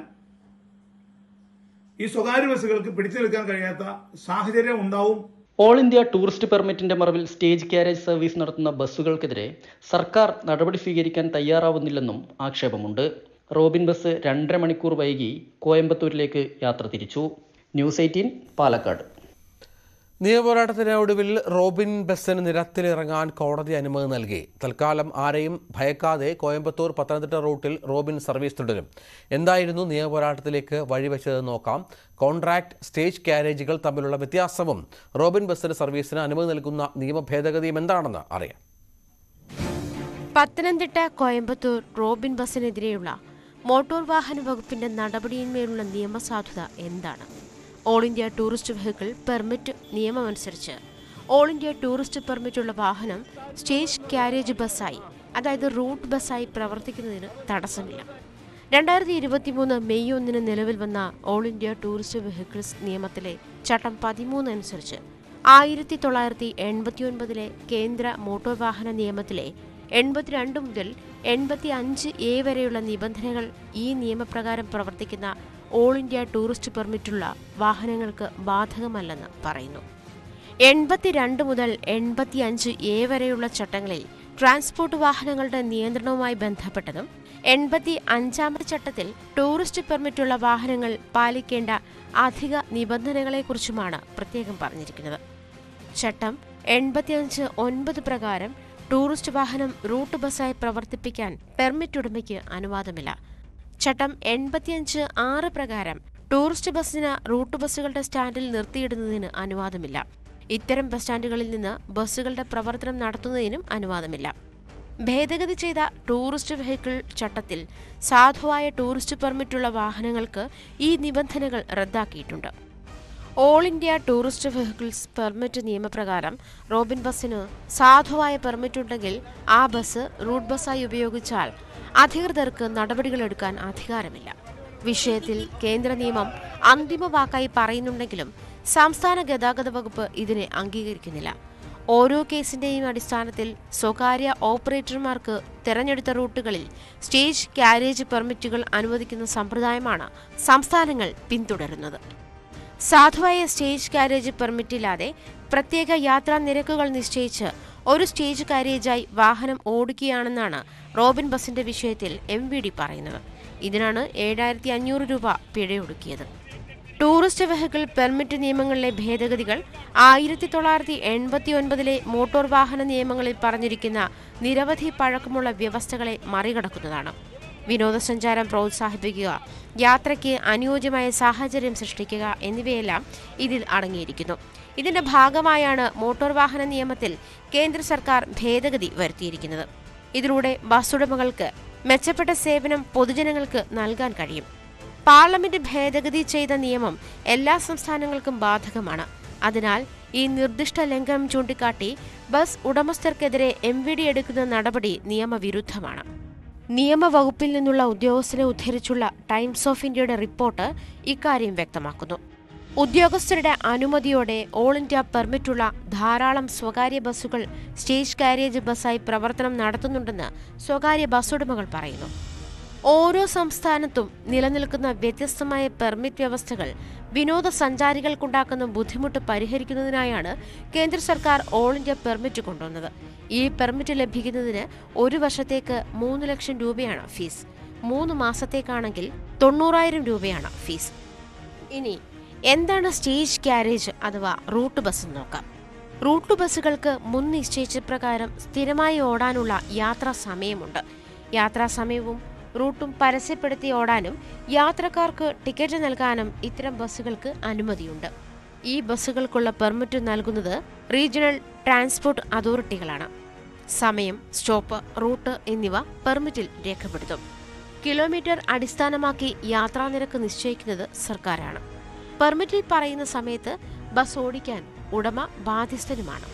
ഈ സ്വകാര്യ ബസ്സുകൾക്ക് പിടിച്ചു നിൽക്കാൻ കഴിയാത്ത സാഹചര്യം ഉണ്ടാവും. ഓൾ ഇന്ത്യ ടൂറിസ്റ്റ് പെർമിറ്റിന്റെ മറവിൽ സ്റ്റേജ് ക്യാരേജ് സർവീസ് നടത്തുന്ന ബസ്സുകൾക്കെതിരെ സർക്കാർ നടപടി സ്വീകരിക്കാൻ തയ്യാറാവുന്നില്ലെന്നും ആക്ഷേപമുണ്ട്. റോബിൻ ബസ് രണ്ടര മണിക്കൂർ വൈകി കോയമ്പത്തൂരിലേക്ക് യാത്ര തിരിച്ചു. News eighteen, Palakkad. നിയമപോരാട്ടത്തിന് ഒടുവിൽ റോബിൻ ബസ്സിന് നിരത്തിലിറങ്ങാൻ കോടതി അനുമതി നൽകി. തൽക്കാലം ആരെയും ഭയക്കാതെ കോയമ്പത്തൂർ പത്തനംതിട്ട റൂട്ടിൽ റോബിൻ സർവീസ് തുടരും. എന്തായിരുന്നു നിയമപോരാട്ടത്തിലേക്ക് വഴിവെച്ചതെന്ന് നോക്കാം. കോൺട്രാക്ട് സ്റ്റേജ് ക്യാരേജുകൾ തമ്മിലുള്ള വ്യത്യാസവും റോബിൻ ബസ്സിന് സർവീസിന് അനുമതി നൽകുന്ന നിയമ ഭേദഗതിയും എന്താണെന്ന് അറിയാം. പത്തനംതിട്ട കോയമ്പത്തൂർ റോബിൻ ബസ്സിനെതിരെയുള്ള മോട്ടോർ വാഹന വകുപ്പിന്റെ നടപടിയിന്മേലുള്ള നിയമസാധുത എന്താണ്? All India tourist vehicle permit നിയമമനുസരിച്ച് ഓൾ ഇന്ത്യ ടൂറിസ്റ്റ് പെർമിറ്റുള്ള വാഹനം സ്റ്റേജ് ക്യാരേജ് ബസ്സായി, അതായത് റൂട്ട് ബസ്സായി പ്രവർത്തിക്കുന്നതിന് തടസ്സമില്ല. രണ്ടായിരത്തി ഇരുപത്തിമൂന്ന് മെയ് ഒന്നിന് നിലവിൽ വന്ന ഓൾ ഇന്ത്യ ടൂറിസ്റ്റ് വെഹിക്കിൾസ് നിയമത്തിലെ ചട്ടം പതിമൂന്ന് അനുസരിച്ച് ആയിരത്തി തൊള്ളായിരത്തി എൺപത്തി ഒൻപതിലെ കേന്ദ്ര മോട്ടോർ വാഹന നിയമത്തിലെ എൺപത്തിരണ്ട് മുതൽ എൺപത്തി അഞ്ച് എ വരെയുള്ള നിബന്ധനകൾ ഈ നിയമപ്രകാരം പ്രവർത്തിക്കുന്ന ഓൾ ഇന്ത്യ ടൂറിസ്റ്റ് പെർമിറ്റുള്ള വാഹനങ്ങൾക്ക് ബാധകമല്ലെന്ന് പറയുന്നു. എൺപത്തിരണ്ട് മുതൽ എൺപത്തിയഞ്ച് എ വരെയുള്ള ചട്ടങ്ങളിൽ ട്രാൻസ്പോർട്ട് വാഹനങ്ങളുടെ നിയന്ത്രണവുമായി ബന്ധപ്പെട്ടതും എൺപത്തി അഞ്ചാമത് ചട്ടത്തിൽ ടൂറിസ്റ്റ് പെർമിറ്റുള്ള വാഹനങ്ങൾ പാലിക്കേണ്ട അധിക നിബന്ധനകളെക്കുറിച്ചുമാണ് പ്രത്യേകം പറഞ്ഞിരിക്കുന്നത്. ചട്ടം എൺപത്തിയഞ്ച് ഒൻപത് പ്രകാരം ടൂറിസ്റ്റ് വാഹനം റൂട്ട് ബസ്സായി പ്രവർത്തിപ്പിക്കാൻ പെർമിറ്റ് ഉടമയ്ക്ക് അനുവാദമില്ല. ചട്ടം എൺപത്തിയഞ്ച് ആറ് പ്രകാരം ടൂറിസ്റ്റ് ബസ്സിന് റൂട്ട് ബസ്സുകളുടെ സ്റ്റാൻഡിൽ നിർത്തിയിടുന്നതിന് അനുവാദമില്ല. ഇത്തരം ബസ് സ്റ്റാൻഡുകളിൽ നിന്ന് ബസ്സുകളുടെ പ്രവർത്തനം നടത്തുന്നതിനും അനുവാദമില്ല. ഭേദഗതി ചെയ്ത ടൂറിസ്റ്റ് വെഹിക്കിൾ ചട്ടത്തിൽ സാധുവായ ടൂറിസ്റ്റ് പെർമിറ്റുള്ള വാഹനങ്ങൾക്ക് ഈ നിബന്ധനകൾ റദ്ദാക്കിയിട്ടുണ്ട്. All India tourist vehicles permit നിയമപ്രകാരം റോബിൻ ബസ്സിന് സാധുവായ പെർമിറ്റുണ്ടെങ്കിൽ ആ ബസ് റൂട്ട് ബസ്സായി ഉപയോഗിച്ചാൽ അധികൃതർക്ക് നടപടികളെടുക്കാൻ അധികാരമില്ല. വിഷയത്തിൽ കേന്ദ്ര നിയമം അന്തിമ വാക്കായി പറയുന്നുണ്ടെങ്കിലും സംസ്ഥാന ഗതാഗത വകുപ്പ് ഇതിനെ അംഗീകരിക്കുന്നില്ല. ഓരോ കേസിന്റെയും അടിസ്ഥാനത്തിൽ സ്വകാര്യ ഓപ്പറേറ്റർമാർക്ക് തെരഞ്ഞെടുത്ത റൂട്ടുകളിൽ സ്റ്റേജ് കാരേജ് പെർമിറ്റുകൾ അനുവദിക്കുന്ന സമ്പ്രദായമാണ് സംസ്ഥാനങ്ങൾ പിന്തുടരുന്നത്. സാധുവായ സ്റ്റേജ് കാരേജ് പെർമിറ്റില്ലാതെ പ്രത്യേക യാത്രാ നിരക്കുകൾ നിശ്ചയിച്ച് ഒരു സ്റ്റേജ് കാരേജായി വാഹനം ഓടിക്കുകയാണെന്നാണ് റോബിൻ ബസിന്റെ വിഷയത്തിൽ എം വി ഡി പറയുന്നത്. ഇതിനാണ് ഏഴായിരത്തി അഞ്ഞൂറ് രൂപ പിഴയൊടുക്കിയത്. ടൂറിസ്റ്റ് വെഹിക്കിൾ പെർമിറ്റ് നിയമങ്ങളിലെ ഭേദഗതികൾ ആയിരത്തി തൊള്ളായിരത്തി എൺപത്തി ഒൻപതിലെ മോട്ടോർ വാഹന നിയമങ്ങളിൽ പറഞ്ഞിരിക്കുന്ന നിരവധി പഴക്കമുള്ള വ്യവസ്ഥകളെ മറികടക്കുന്നതാണ്. വിനോദസഞ്ചാരം പ്രോത്സാഹിപ്പിക്കുക, യാത്രയ്ക്ക് അനുയോജ്യമായ സാഹചര്യം സൃഷ്ടിക്കുക എന്നിവയെല്ലാം ഇതിൽ അടങ്ങിയിരിക്കുന്നു. ഇതിന്റെ ഭാഗമായാണ് മോട്ടോർ വാഹന നിയമത്തിൽ കേന്ദ്ര സർക്കാർ ഭേദഗതി വരുത്തിയിരിക്കുന്നത്. ഇതിലൂടെ ബസ് ഉടമകൾക്ക് മെച്ചപ്പെട്ട സേവനം പൊതുജനങ്ങൾക്ക് നൽകാൻ കഴിയും. പാർലമെന്റ് ഭേദഗതി ചെയ്ത നിയമം എല്ലാ സംസ്ഥാനങ്ങൾക്കും ബാധകമാണ്. അതിനാൽ ഈ നിർദ്ദിഷ്ട ലംഘനം ചൂണ്ടിക്കാട്ടി ബസ് ഉടമസ്ഥർക്കെതിരെ എം വി ഡി എടുക്കുന്ന നടപടി നിയമവിരുദ്ധമാണ്. നിയമവകുപ്പിൽ നിന്നുള്ള ഉദ്യോഗസ്ഥരെ ഉദ്ധരിച്ചുള്ള ടൈംസ് ഓഫ് ഇന്ത്യയുടെ റിപ്പോർട്ട് ഇക്കാര്യം വ്യക്തമാക്കുന്നു. ഉദ്യോഗസ്ഥരുടെ അനുമതിയോടെ ഓൾ ഇന്ത്യ പെർമിറ്റുള്ള ധാരാളം സ്വകാര്യ ബസ്സുകൾ സ്റ്റേജ് കാരേജ് ബസ്സായി പ്രവർത്തനം നടത്തുന്നുണ്ടെന്ന് സ്വകാര്യ ബസ് ഉടമകൾ പറയുന്നു. ഓരോ സംസ്ഥാനത്തും നിലനിൽക്കുന്ന വ്യത്യസ്തമായ പെർമിറ്റ് വ്യവസ്ഥകൾ വിനോദസഞ്ചാരികൾക്കുണ്ടാക്കുന്ന ബുദ്ധിമുട്ട് പരിഹരിക്കുന്നതിനായാണ് കേന്ദ്ര സർക്കാർ ഓൾ ഇന്ത്യ പെർമിറ്റ് കൊണ്ടുവന്നത്. ഈ പെർമിറ്റ് ലഭിക്കുന്നതിന് ഒരു വർഷത്തേക്ക് മൂന്ന് ലക്ഷം രൂപയാണ് ഫീസ്. മൂന്ന് മാസത്തേക്കാണെങ്കിൽ തൊണ്ണൂറായിരം രൂപയാണ് ഫീസ്. ഇനി എന്താണ് സ്റ്റേജ് കാരേജ് അഥവാ റൂട്ട് ബസ് എന്ന് നോക്കാം. റൂട്ട് ബസ്സുകൾക്ക് മുൻ നിശ്ചയിച്ച പ്രകാരം സ്ഥിരമായി ഓടാനുള്ള യാത്രാ സമയമുണ്ട്. യാത്രാ സമയവും റൂട്ടും പരസ്യപ്പെടുത്തി ഓടാനും യാത്രക്കാർക്ക് ടിക്കറ്റ് നൽകാനും ഇത്തരം ബസ്സുകൾക്ക് അനുമതിയുണ്ട്. ഈ ബസ്സുകൾക്കുള്ള പെർമിറ്റ് നൽകുന്നത് റീജിയണൽ ട്രാൻസ്പോർട്ട് അതോറിറ്റികളാണ്. സമയം, സ്റ്റോപ്പ്, റൂട്ട് എന്നിവ പെർമിറ്റിൽ രേഖപ്പെടുത്തും. കിലോമീറ്റർ അടിസ്ഥാനമാക്കി യാത്രാനിരക്ക് നിശ്ചയിക്കുന്നത് സർക്കാരാണ്. പെർമിറ്റിൽ പറയുന്ന സമയത്ത് ബസ് ഓടിക്കാൻ ഉടമ ബാധ്യസ്ഥനുമാണ്.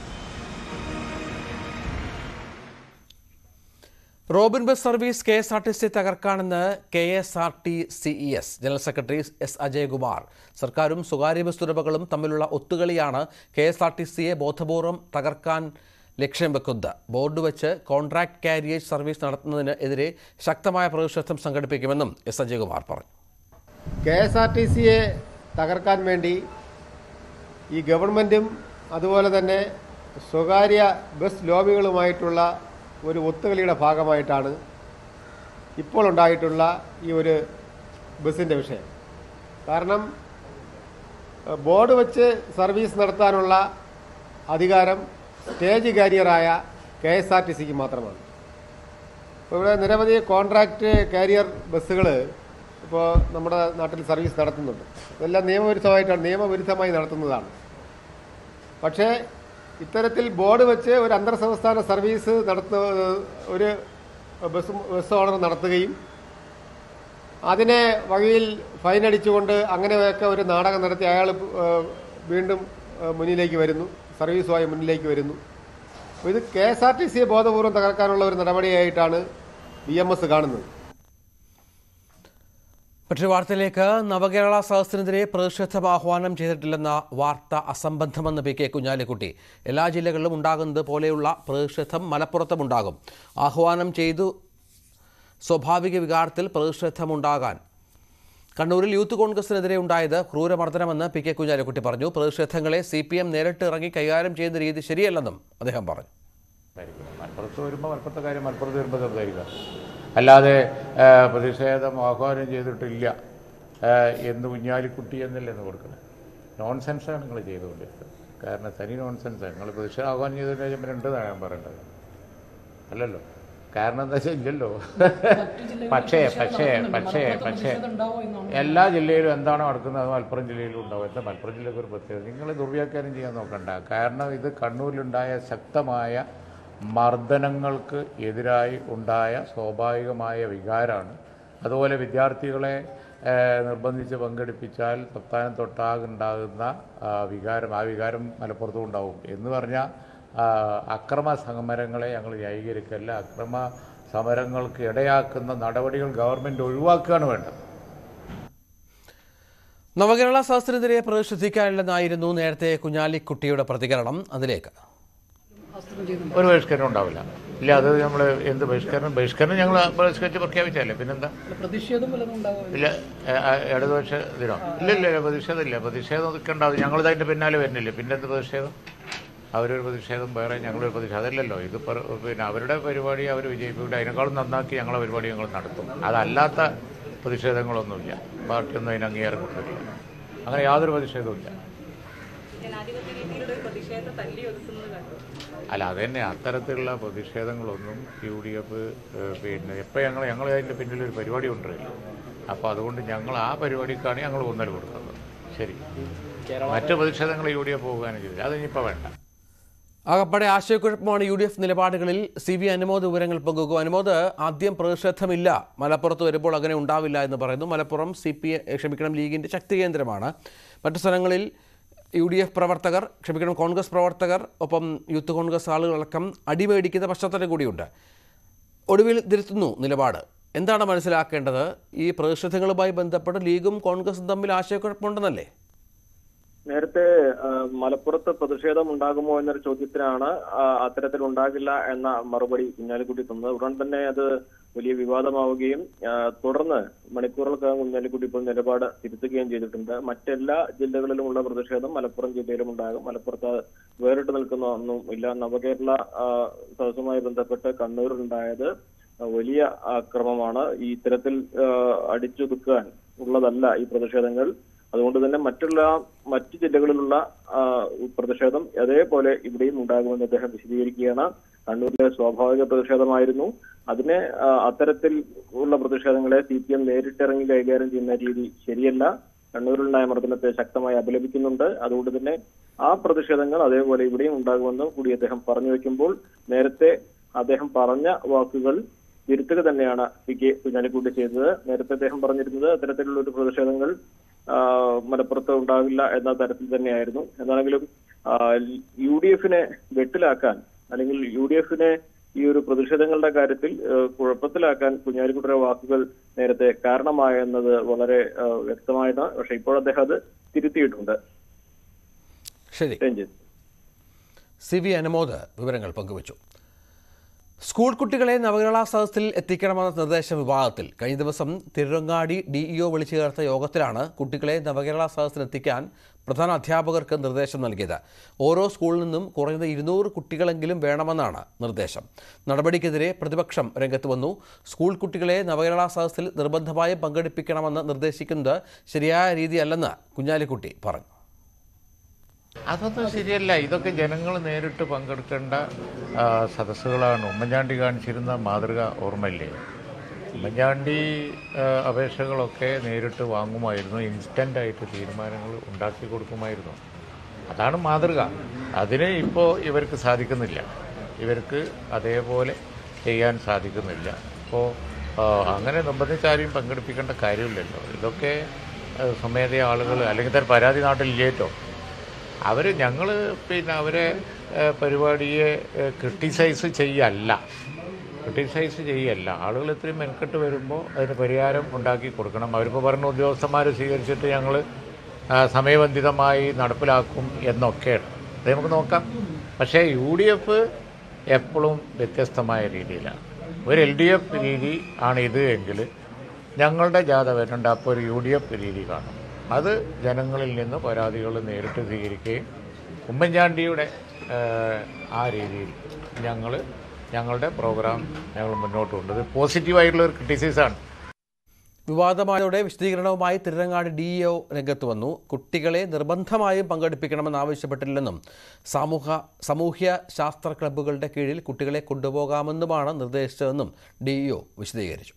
Robin bus service K S R T C തകർക്കാണെന്ന് K S R T C E S general secretary S Ajayakumar. സർക്കാരും സ്വകാര്യ ബസ് ഉടമകളും തമ്മിലുള്ള ഒത്തുകളിയാണ് കെ എസ് ആർ ടി സിയെ ബോധപൂർവം തകർക്കാൻ ലക്ഷ്യം വെക്കുന്നത്. ബോർഡ് വെച്ച് കോൺട്രാക്ട് കാരിയേജ് സർവീസ് നടത്തുന്നതിന് എതിരെ ശക്തമായ പ്രതിഷേധം സംഘടിപ്പിക്കുമെന്നും എസ് അജയകുമാർ പറഞ്ഞു. കെ എസ് ആർ ടി സിയെ തകർക്കാൻ വേണ്ടി ഈ ഗവൺമെൻറ്റും അതുപോലെ തന്നെ സ്വകാര്യ ബസ് ലോബികളുമായിട്ടുള്ള ഒരു ഒത്തുകളിയുടെ ഭാഗമായിട്ടാണ് ഇപ്പോൾ ഉണ്ടായിട്ടുള്ള ഈ ഒരു ബസ്സിൻ്റെ വിഷയം. കാരണം ബോർഡ് വെച്ച് സർവീസ് നടത്താനുള്ള അധികാരം സ്റ്റേജ് കാരിയറായ കെ എസ് ആർ ടി സിക്ക് മാത്രമാണ്. ഇപ്പോൾ ഇവിടെ നിരവധി കോൺട്രാക്റ്റ് കാരിയർ ബസ്സുകൾ ഇപ്പോൾ നമ്മുടെ നാട്ടിൽ സർവീസ് നടത്തുന്നുണ്ട്. ഇതെല്ലാം നിയമവിരുദ്ധമായിട്ടാണ് നിയമവിരുദ്ധമായി നടത്തുന്നതാണ്. പക്ഷേ ഇത്തരത്തിൽ ബോർഡ് വെച്ച് ഒരു അന്തർ സംസ്ഥാന സർവീസ് നടത്തു ഒരു ബസ് ബസ് ഓണർ നടത്തുകയും അതിനെ വകയിൽ ഫൈൻ അടിച്ചുകൊണ്ട് അങ്ങനെയൊക്കെ ഒരു നാടകം നടത്തി അയാൾ വീണ്ടും മുന്നിലേക്ക് വരുന്നു, സർവീസുമായി മുന്നിലേക്ക് വരുന്നു. അപ്പോൾ ഇത് കെ എസ് ആർ ടി സിയെ ബോധപൂർവ്വം തകർക്കാനുള്ള ഒരു നടപടിയായിട്ടാണ് ബി എം എസ് കാണുന്നത്. മറ്റൊരു വാർത്തയിലേക്ക്. നവകേരള സദസ്സിനെതിരെ പ്രതിഷേധം ആഹ്വാനം ചെയ്തിട്ടില്ലെന്ന വാർത്ത അസംബന്ധമെന്ന് പി കെ കുഞ്ഞാലിക്കുട്ടി. എല്ലാ ജില്ലകളിലും ഉണ്ടാകുന്നത് പോലെയുള്ള പ്രതിഷേധം മലപ്പുറത്തും ഉണ്ടാകും. ആഹ്വാനം ചെയ്തു സ്വാഭാവിക വികാരത്തിൽ പ്രതിഷേധമുണ്ടാകാൻ കണ്ണൂരിൽ യൂത്ത് കോൺഗ്രസിനെതിരെ ഉണ്ടായത് ക്രൂരമർദ്ദനമെന്ന് പി കെ കുഞ്ഞാലിക്കുട്ടി പറഞ്ഞു. പ്രതിഷേധങ്ങളെ സി പി എം നേരിട്ട് ഇറങ്ങി കൈകാര്യം ചെയ്യുന്ന രീതി ശരിയല്ലെന്നും അദ്ദേഹം പറഞ്ഞു. മലപ്പുറത്ത് വരുമ്പോൾ മലപ്പുറത്തെ കാര്യം മലപ്പുറത്ത് വരുമ്പോൾ സംസാരിക്കുക, അല്ലാതെ പ്രതിഷേധം ആഹ്വാനം ചെയ്തിട്ടില്ല എന്ന് കുഞ്ഞാലിക്കുട്ടി എന്നല്ലേ എന്ന് കൊടുക്കുന്നത്. നോൺസെൻസാണ് നിങ്ങൾ ചെയ്തുകൊണ്ടിരിക്കുന്നത്. കാരണം തനി നോൺസെൻസാണ്. നിങ്ങൾ പ്രതിഷേധം ആഹ്വാനം ചെയ്തതിന് കഴിയുമ്പോൾ രണ്ടെന്നാണ് ഞാൻ പറയേണ്ടത്, അല്ലല്ലോ. കാരണം എന്താ വെച്ചാൽ ഇല്ലല്ലോ. പക്ഷേ പക്ഷേ പക്ഷേ പക്ഷേ എല്ലാ ജില്ലയിലും എന്താണോ നടക്കുന്നത് അത് മലപ്പുറം ജില്ലയിലും ഉണ്ടാവും. എന്താ മലപ്പുറം ജില്ലയ്ക്ക് ഒരു പ്രത്യേകത? നിങ്ങൾ ദുർവ്യാഖ്യാനം ചെയ്യാൻ നോക്കണ്ട. കാരണം ഇത് കണ്ണൂരിലുണ്ടായ ശക്തമായ മർദ്ദനങ്ങൾക്ക് എതിരായി ഉണ്ടായ സ്വാഭാവികമായ വികാരമാണ്. അതുപോലെ വിദ്യാർത്ഥികളെ നിർബന്ധിച്ച് പങ്കെടുപ്പിച്ചാൽ സംസ്ഥാനത്തൊട്ടാകുണ്ടാകുന്ന വികാരം, ആ വികാരം മലപ്പുറത്തും ഉണ്ടാവും. എന്ന് പറഞ്ഞാൽ അക്രമ സമരങ്ങളെ ഞങ്ങൾ ന്യായീകരിക്കല്ല. അക്രമ സമരങ്ങൾക്ക് ഇടയാക്കുന്ന നടപടികൾ ഗവൺമെൻറ് ഒഴിവാക്കുകയാണ് വേണ്ടത്. നവകേരള സദസ്സിനെതിരെ പ്രതിഷേധിക്കാനില്ലെന്നായിരുന്നു നേരത്തെ കുഞ്ഞാലിക്കുട്ടിയുടെ പ്രതികരണം. അതിലേക്ക് ഒരു ബഹിഷ്കരണം ഉണ്ടാവില്ല. ഇല്ല, അത് നമ്മൾ എന്ത് ബഹിഷ്കരണം ബഹിഷ്കരണം ഞങ്ങൾ ബഹിഷ്കരിച്ച് പ്രഖ്യാപിച്ചല്ലേ, പിന്നെന്താ? ഇല്ല, ഇടതുപക്ഷ ദിനോ ഇല്ല ഇല്ല പ്രതിഷേധം ഇല്ല. പ്രതിഷേധം നിൽക്കേണ്ടാവും. ഞങ്ങളിതതിൻ്റെ പിന്നാലെ വരുന്നില്ല. പിന്നെന്ത് പ്രതിഷേധം? അവരൊരു പ്രതിഷേധം വേറെ, ഞങ്ങളൊരു പ്രതിഷേധം. അതല്ലല്ലോ ഇത്. പിന്നെ അവരുടെ പരിപാടി അവർ വിജയിപ്പിക്കുക, അതിനേക്കാളും നന്നാക്കി ഞങ്ങളെ പരിപാടി ഞങ്ങൾ നടത്തും. അതല്ലാത്ത പ്രതിഷേധങ്ങളൊന്നുമില്ല. പാർട്ടിയൊന്നും അതിന് അംഗീകാരം കൊടുത്തിട്ടില്ല. അങ്ങനെ യാതൊരു പ്രതിഷേധവും ഇല്ല. അല്ല, അത് തന്നെ. അത്തരത്തിലുള്ള പ്രതിഷേധങ്ങളൊന്നും യു ഡി എഫ് പിന്നെ എപ്പോൾ ഞങ്ങൾ ഞങ്ങൾ അതിൻ്റെ പിന്നിലൊരു പരിപാടി കൊണ്ടുവരില്ല. അപ്പോൾ അതുകൊണ്ട് ഞങ്ങൾ ആ പരിപാടിക്കാണ് ഞങ്ങൾ ഊന്നൽ കൊടുക്കുന്നത്. ശരി, മറ്റ് പ്രതിഷേധങ്ങൾ യു ഡി എഫ് പോകാനും ചെയ്തില്ല. അതിനിപ്പോൾ വേണ്ട. ആകപ്പാടെ ആശയക്കുഴപ്പമാണ് യു ഡി എഫ് നിലപാടുകളിൽ. സി വി അനുമോദ് വിവരങ്ങൾ പങ്കുവെക്കും. അനുമോദ്, ആദ്യം പ്രതിഷേധമില്ല, മലപ്പുറത്ത് വരുമ്പോൾ അങ്ങനെ ഉണ്ടാവില്ല എന്ന് പറയുന്നു. മലപ്പുറം സി പി ക്ഷമിക്കണം ലീഗിൻ്റെ ശക്തി കേന്ദ്രമാണ്. മറ്റു സ്ഥലങ്ങളിൽ യു ഡി എഫ് പ്രവർത്തകർ ക്ഷമിക്കണം കോൺഗ്രസ് പ്രവർത്തകർ ഒപ്പം യൂത്ത് കോൺഗ്രസ് ആളുകളടക്കം അടിമേടിക്കുന്ന പശ്ചാത്തലം കൂടിയുണ്ട്. ഒടുവിൽ തിരുത്തുന്നു നിലപാട്. എന്താണ് മനസ്സിലാക്കേണ്ടത്? ഈ പ്രതിഷേധങ്ങളുമായി ബന്ധപ്പെട്ട് ലീഗും കോൺഗ്രസും തമ്മിൽ ആശയക്കുഴപ്പമുണ്ടെന്നല്ലേ? നേരത്തെ മലപ്പുറത്ത് പ്രതിഷേധം ഉണ്ടാകുമോ എന്നൊരു ചോദ്യത്തിനാണ് അത്തരത്തിൽ ഉണ്ടാകില്ല എന്ന മറുപടി കുഞ്ഞാലിക്കുട്ടി തന്നത്. ഉടൻ തന്നെ അത് വലിയ വിവാദമാവുകയും തുടർന്ന് മണിക്കൂറുകൾക്കകം കുഞ്ഞാലിക്കുട്ടി ഇപ്പോൾ നിലപാട് തിരുത്തുകയും ചെയ്തിട്ടുണ്ട്. മറ്റെല്ലാ ജില്ലകളിലുമുള്ള പ്രതിഷേധം മലപ്പുറം ജില്ലയിലും ഉണ്ടാകും. മലപ്പുറത്ത് വേറിട്ട് നിൽക്കുന്ന ഒന്നും ഇല്ല. നവകേരള സദസ്സുമായി ബന്ധപ്പെട്ട് കണ്ണൂരിലുണ്ടായത് വലിയ അക്രമമാണ്. ഈ ഇത്തരത്തിൽ അടിച്ചൊതുക്കാൻ ഉള്ളതല്ല ഈ പ്രതിഷേധങ്ങൾ. അതുകൊണ്ട് തന്നെ മറ്റുള്ള മറ്റു ജില്ലകളിലുള്ള പ്രതിഷേധം അതേപോലെ ഇവിടെയും ഉണ്ടാകുമെന്ന് അദ്ദേഹം വിശദീകരിക്കുകയാണ്. കണ്ണൂരിലെ സ്വാഭാവിക പ്രതിഷേധമായിരുന്നു. അതിനെ അത്തരത്തിൽ ഉള്ള പ്രതിഷേധങ്ങളെ സി പി എം നേരിട്ടിറങ്ങി കൈകാര്യം ചെയ്യുന്ന രീതി ശരിയല്ല. കണ്ണൂരിലുണ്ടായ മർദ്ദനത്തെ ശക്തമായി അപലപിക്കുന്നുണ്ട്. അതുകൊണ്ട് തന്നെ ആ പ്രതിഷേധങ്ങൾ അതേപോലെ ഇവിടെയും ഉണ്ടാകുമെന്ന് കൂടി അദ്ദേഹം പറഞ്ഞു വെക്കുമ്പോൾ നേരത്തെ അദ്ദേഹം പറഞ്ഞ വാക്കുകൾ തിരുത്തുക തന്നെയാണ് പി കെ കുഞ്ഞാലിക്കുട്ടി ചെയ്തത്. നേരത്തെ അദ്ദേഹം പറഞ്ഞിരുന്നത് അത്തരത്തിലുള്ള ഒരു പ്രതിഷേധങ്ങൾ മലപ്പുറത്ത് ഉണ്ടാവില്ല എന്ന തരത്തിൽ തന്നെയായിരുന്നു. എന്താണെങ്കിലും യു ഡി എഫിനെ വെട്ടിലാക്കാൻ അല്ലെങ്കിൽ യു ഡി എഫിനെ ഈ ഒരു പ്രതിഷേധങ്ങളുടെ കാര്യത്തിൽ കുഴപ്പത്തിലാക്കാൻ കുഞ്ഞാലിക്കുട്ടിയുടെ വാക്കുകൾ നേരത്തെ കാരണമായെന്നത് വളരെ വ്യക്തമായത്. പക്ഷെ ഇപ്പോൾ അദ്ദേഹം അത് തിരുത്തിയിട്ടുണ്ട്. ശരി, സി വി അനുമോദ് വിവരങ്ങൾ പങ്കുവച്ചു. സ്കൂൾ കുട്ടികളെ നവകേരള സദസ്സിൽ എത്തിക്കണമെന്ന നിർദ്ദേശ വിഭാഗത്തിൽ കഴിഞ്ഞ ദിവസം തിരുരങ്ങാടി ഡി ഇ ഒ വിളിച്ചു ചേർത്ത യോഗത്തിലാണ് കുട്ടികളെ നവകേരള സദസ്സിലെത്തിക്കാൻ പ്രധാന അധ്യാപകർക്ക് നിർദ്ദേശം നൽകിയത്. ഓരോ സ്കൂളിൽ നിന്നും കുറഞ്ഞത് ഇരുന്നൂറ് കുട്ടികളെങ്കിലും വേണമെന്നാണ് നിർദ്ദേശം. നടപടിക്കെതിരെ പ്രതിപക്ഷം രംഗത്ത് വന്നു. സ്കൂൾ കുട്ടികളെ നവകേരള സദസ്സിൽ നിർബന്ധമായും പങ്കെടുപ്പിക്കണമെന്ന് നിർദ്ദേശിക്കുന്നത് ശരിയായ രീതിയല്ലെന്ന് കുഞ്ഞാലിക്കുട്ടി പറഞ്ഞു. അതൊന്നും ശരിയല്ല. ഇതൊക്കെ ജനങ്ങൾ നേരിട്ട് പങ്കെടുക്കേണ്ട സദസ്സുകളാണ്. ഉമ്മൻചാണ്ടി കാണിച്ചിരുന്ന മാതൃക ഓർമ്മയില്ലേ? ഉമ്മൻചാണ്ടി അപേക്ഷകളൊക്കെ നേരിട്ട് വാങ്ങുമായിരുന്നു. ഇൻസ്റ്റൻ്റായിട്ട് തീരുമാനങ്ങൾ ഉണ്ടാക്കി കൊടുക്കുമായിരുന്നു. അതാണ് മാതൃക. അതിന് ഇപ്പോൾ ഇവർക്ക് സാധിക്കുന്നില്ല. ഇവർക്ക് അതേപോലെ ചെയ്യാൻ സാധിക്കുന്നില്ല. അപ്പോൾ അങ്ങനെ നിർബന്ധിച്ചാരെയും പങ്കെടുപ്പിക്കേണ്ട കാര്യമില്ലല്ലോ. ഇതൊക്കെ സ്വമേധയാ ആളുകൾ അല്ലെങ്കിൽ തന്നെ പരാതി നാട്ടിലില്ലേറ്റോ അവർ ഞങ്ങൾ പിന്നെ അവരെ പരിപാടിയെ ക്രിട്ടിസൈസ് ചെയ്യല്ല ക്രിട്ടിസൈസ് ചെയ്യല്ല ആളുകൾ ഇത്രയും മെനക്കെട്ട് വരുമ്പോൾ അതിന് പരിഹാരം ഉണ്ടാക്കി കൊടുക്കണം. അവരിപ്പോൾ പറഞ്ഞ ഉദ്യോഗസ്ഥന്മാർ സ്വീകരിച്ചിട്ട് ഞങ്ങൾ സമയബന്ധിതമായി നടപ്പിലാക്കും എന്നൊക്കെയാണ്. അത് നമുക്ക് നോക്കാം. പക്ഷേ യു ഡി എഫ് എപ്പോഴും വ്യത്യസ്തമായ രീതിയിലാണ്. ഒരു എൽ ഡി എഫ് രീതി ആണ് ഇത് എങ്കിൽ ഞങ്ങളുടെ ജാഥ വരുന്നുണ്ട്. അപ്പോൾ ഒരു യു ഡി എഫ് രീതി കാണും. അത് ജനങ്ങളിൽ നിന്ന് പരാതികൾ നേരിട്ട് സ്വീകരിക്കുകയും ഉമ്മൻചാണ്ടിയുടെ ആ രീതിയിൽ ഞങ്ങൾ ഞങ്ങളുടെ പ്രോഗ്രാം ഞങ്ങൾ മുന്നോട്ട് കൊണ്ടത് പോസിറ്റീവായിട്ടുള്ള ഒരു ക്രിറ്റിസിസമാണ്. വിവാദമായതോടെ വിശദീകരണവുമായി തിരുരങ്ങാടി ഡി ഇ ഒ രംഗത്ത് വന്നു. കുട്ടികളെ നിർബന്ധമായും പങ്കെടുപ്പിക്കണമെന്ന് ആവശ്യപ്പെട്ടില്ലെന്നും സാമൂഹ സാമൂഹ്യ ശാസ്ത്ര ക്ലബ്ബുകളുടെ കീഴിൽ കുട്ടികളെ കൊണ്ടുപോകാമെന്നുമാണ് നിർദ്ദേശിച്ചതെന്നും ഡി ഇ ഒ വിശദീകരിച്ചു.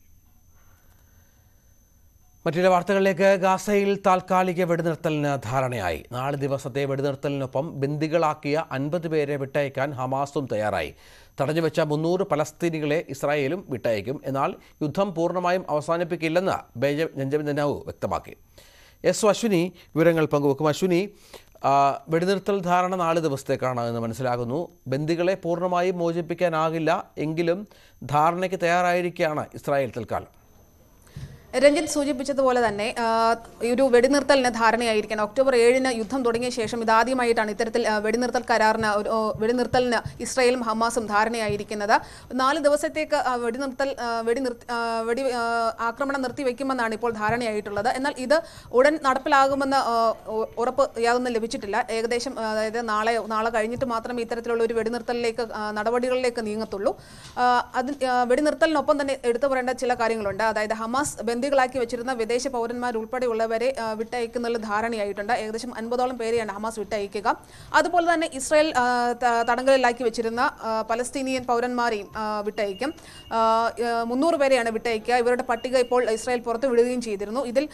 മറ്റു വാർത്തകളിലേക്ക്. ഗാസയിൽ താൽക്കാലിക വെടിനിർത്തലിന് ധാരണയായി. നാല് ദിവസത്തെ വെടിനിർത്തലിനൊപ്പം ബന്ദികളാക്കിയ അൻപത് പേരെ വിട്ടയക്കാൻ ഹമാസും തയ്യാറായി. തടഞ്ഞുവെച്ച മുന്നൂറ് പലസ്തീനികളെ ഇസ്രായേലും വിട്ടയക്കും. എന്നാൽ യുദ്ധം പൂർണ്ണമായും അവസാനിപ്പിക്കില്ലെന്ന് ബെഞ്ചമിൻ നെതന്യാഹു വ്യക്തമാക്കി. എസ് അശ്വിനി വിവരങ്ങൾ പങ്കുവെക്കും. അശ്വിനി, വെടിനിർത്തൽ ധാരണ നാല് ദിവസത്തേക്കാണ് എന്ന് മനസ്സിലാകുന്നു. ബന്ദികളെ പൂർണ്ണമായും മോചിപ്പിക്കാനാകില്ല എങ്കിലും ധാരണയ്ക്ക് തയ്യാറായിരിക്കുകയാണ് ഇസ്രായേൽ തൽക്കാലം. രഞ്ജിത്ത് സൂചിപ്പിച്ചതുപോലെ തന്നെ ഒരു വെടിനിർത്തലിന് ധാരണയായിരിക്കണം. ഒക്ടോബർ ഏഴിന് യുദ്ധം തുടങ്ങിയ ശേഷം ഇതാദ്യമായിട്ടാണ് ഇത്തരത്തിൽ വെടിനിർത്തൽ കരാറിന് വെടിനിർത്തലിന് ഇസ്രായേലും ഹമാസും ധാരണയായിരിക്കുന്നത്. നാല് ദിവസത്തേക്ക് വെടിനിർത്തൽ വെടിനിർ വെടി ആക്രമണം നിർത്തിവെക്കുമെന്നാണ് ഇപ്പോൾ ധാരണയായിട്ടുള്ളത്. എന്നാൽ ഇത് ഉടൻ നടപ്പിലാകുമെന്ന് ഉറപ്പ് യാതൊന്നും ലഭിച്ചിട്ടില്ല. ഏകദേശം അതായത് നാളെ നാളെ കഴിഞ്ഞിട്ട് മാത്രമേ ഇത്തരത്തിലുള്ള ഒരു വെടിനിർത്തലിലേക്ക് നടപടികളിലേക്ക് നീങ്ങത്തുള്ളൂ. അത് വെടിനിർത്തലിനൊപ്പം തന്നെ എടുത്തു പറയേണ്ട ചില കാര്യങ്ങളുണ്ട്. അതായത് ഹമാസ് ബന്ദികളാക്കി വെച്ചിരുന്ന വിദേശ പൗരന്മാരുൾപ്പെടെയുള്ളവരെ വിട്ടയക്കുന്നതിൽ ധാരണയായിട്ടുണ്ട്. ഏകദേശം അൻപതോളം പേരെയാണ് ഹമാസ് വിട്ടയക്കുക. അതുപോലെ തന്നെ ഇസ്രായേൽ തടങ്കലിലാക്കി വെച്ചിരുന്ന പലസ്തീനിയൻ പൗരന്മാരെയും വിട്ടയക്കും. മുന്നൂറ് പേരെയാണ് വിട്ടയക്കുക. ഇവരുടെ പട്ടിക ഇപ്പോൾ ഇസ്രായേൽ പുറത്തു വിടുകയും ചെയ്തിരുന്നു. ഇതിൽ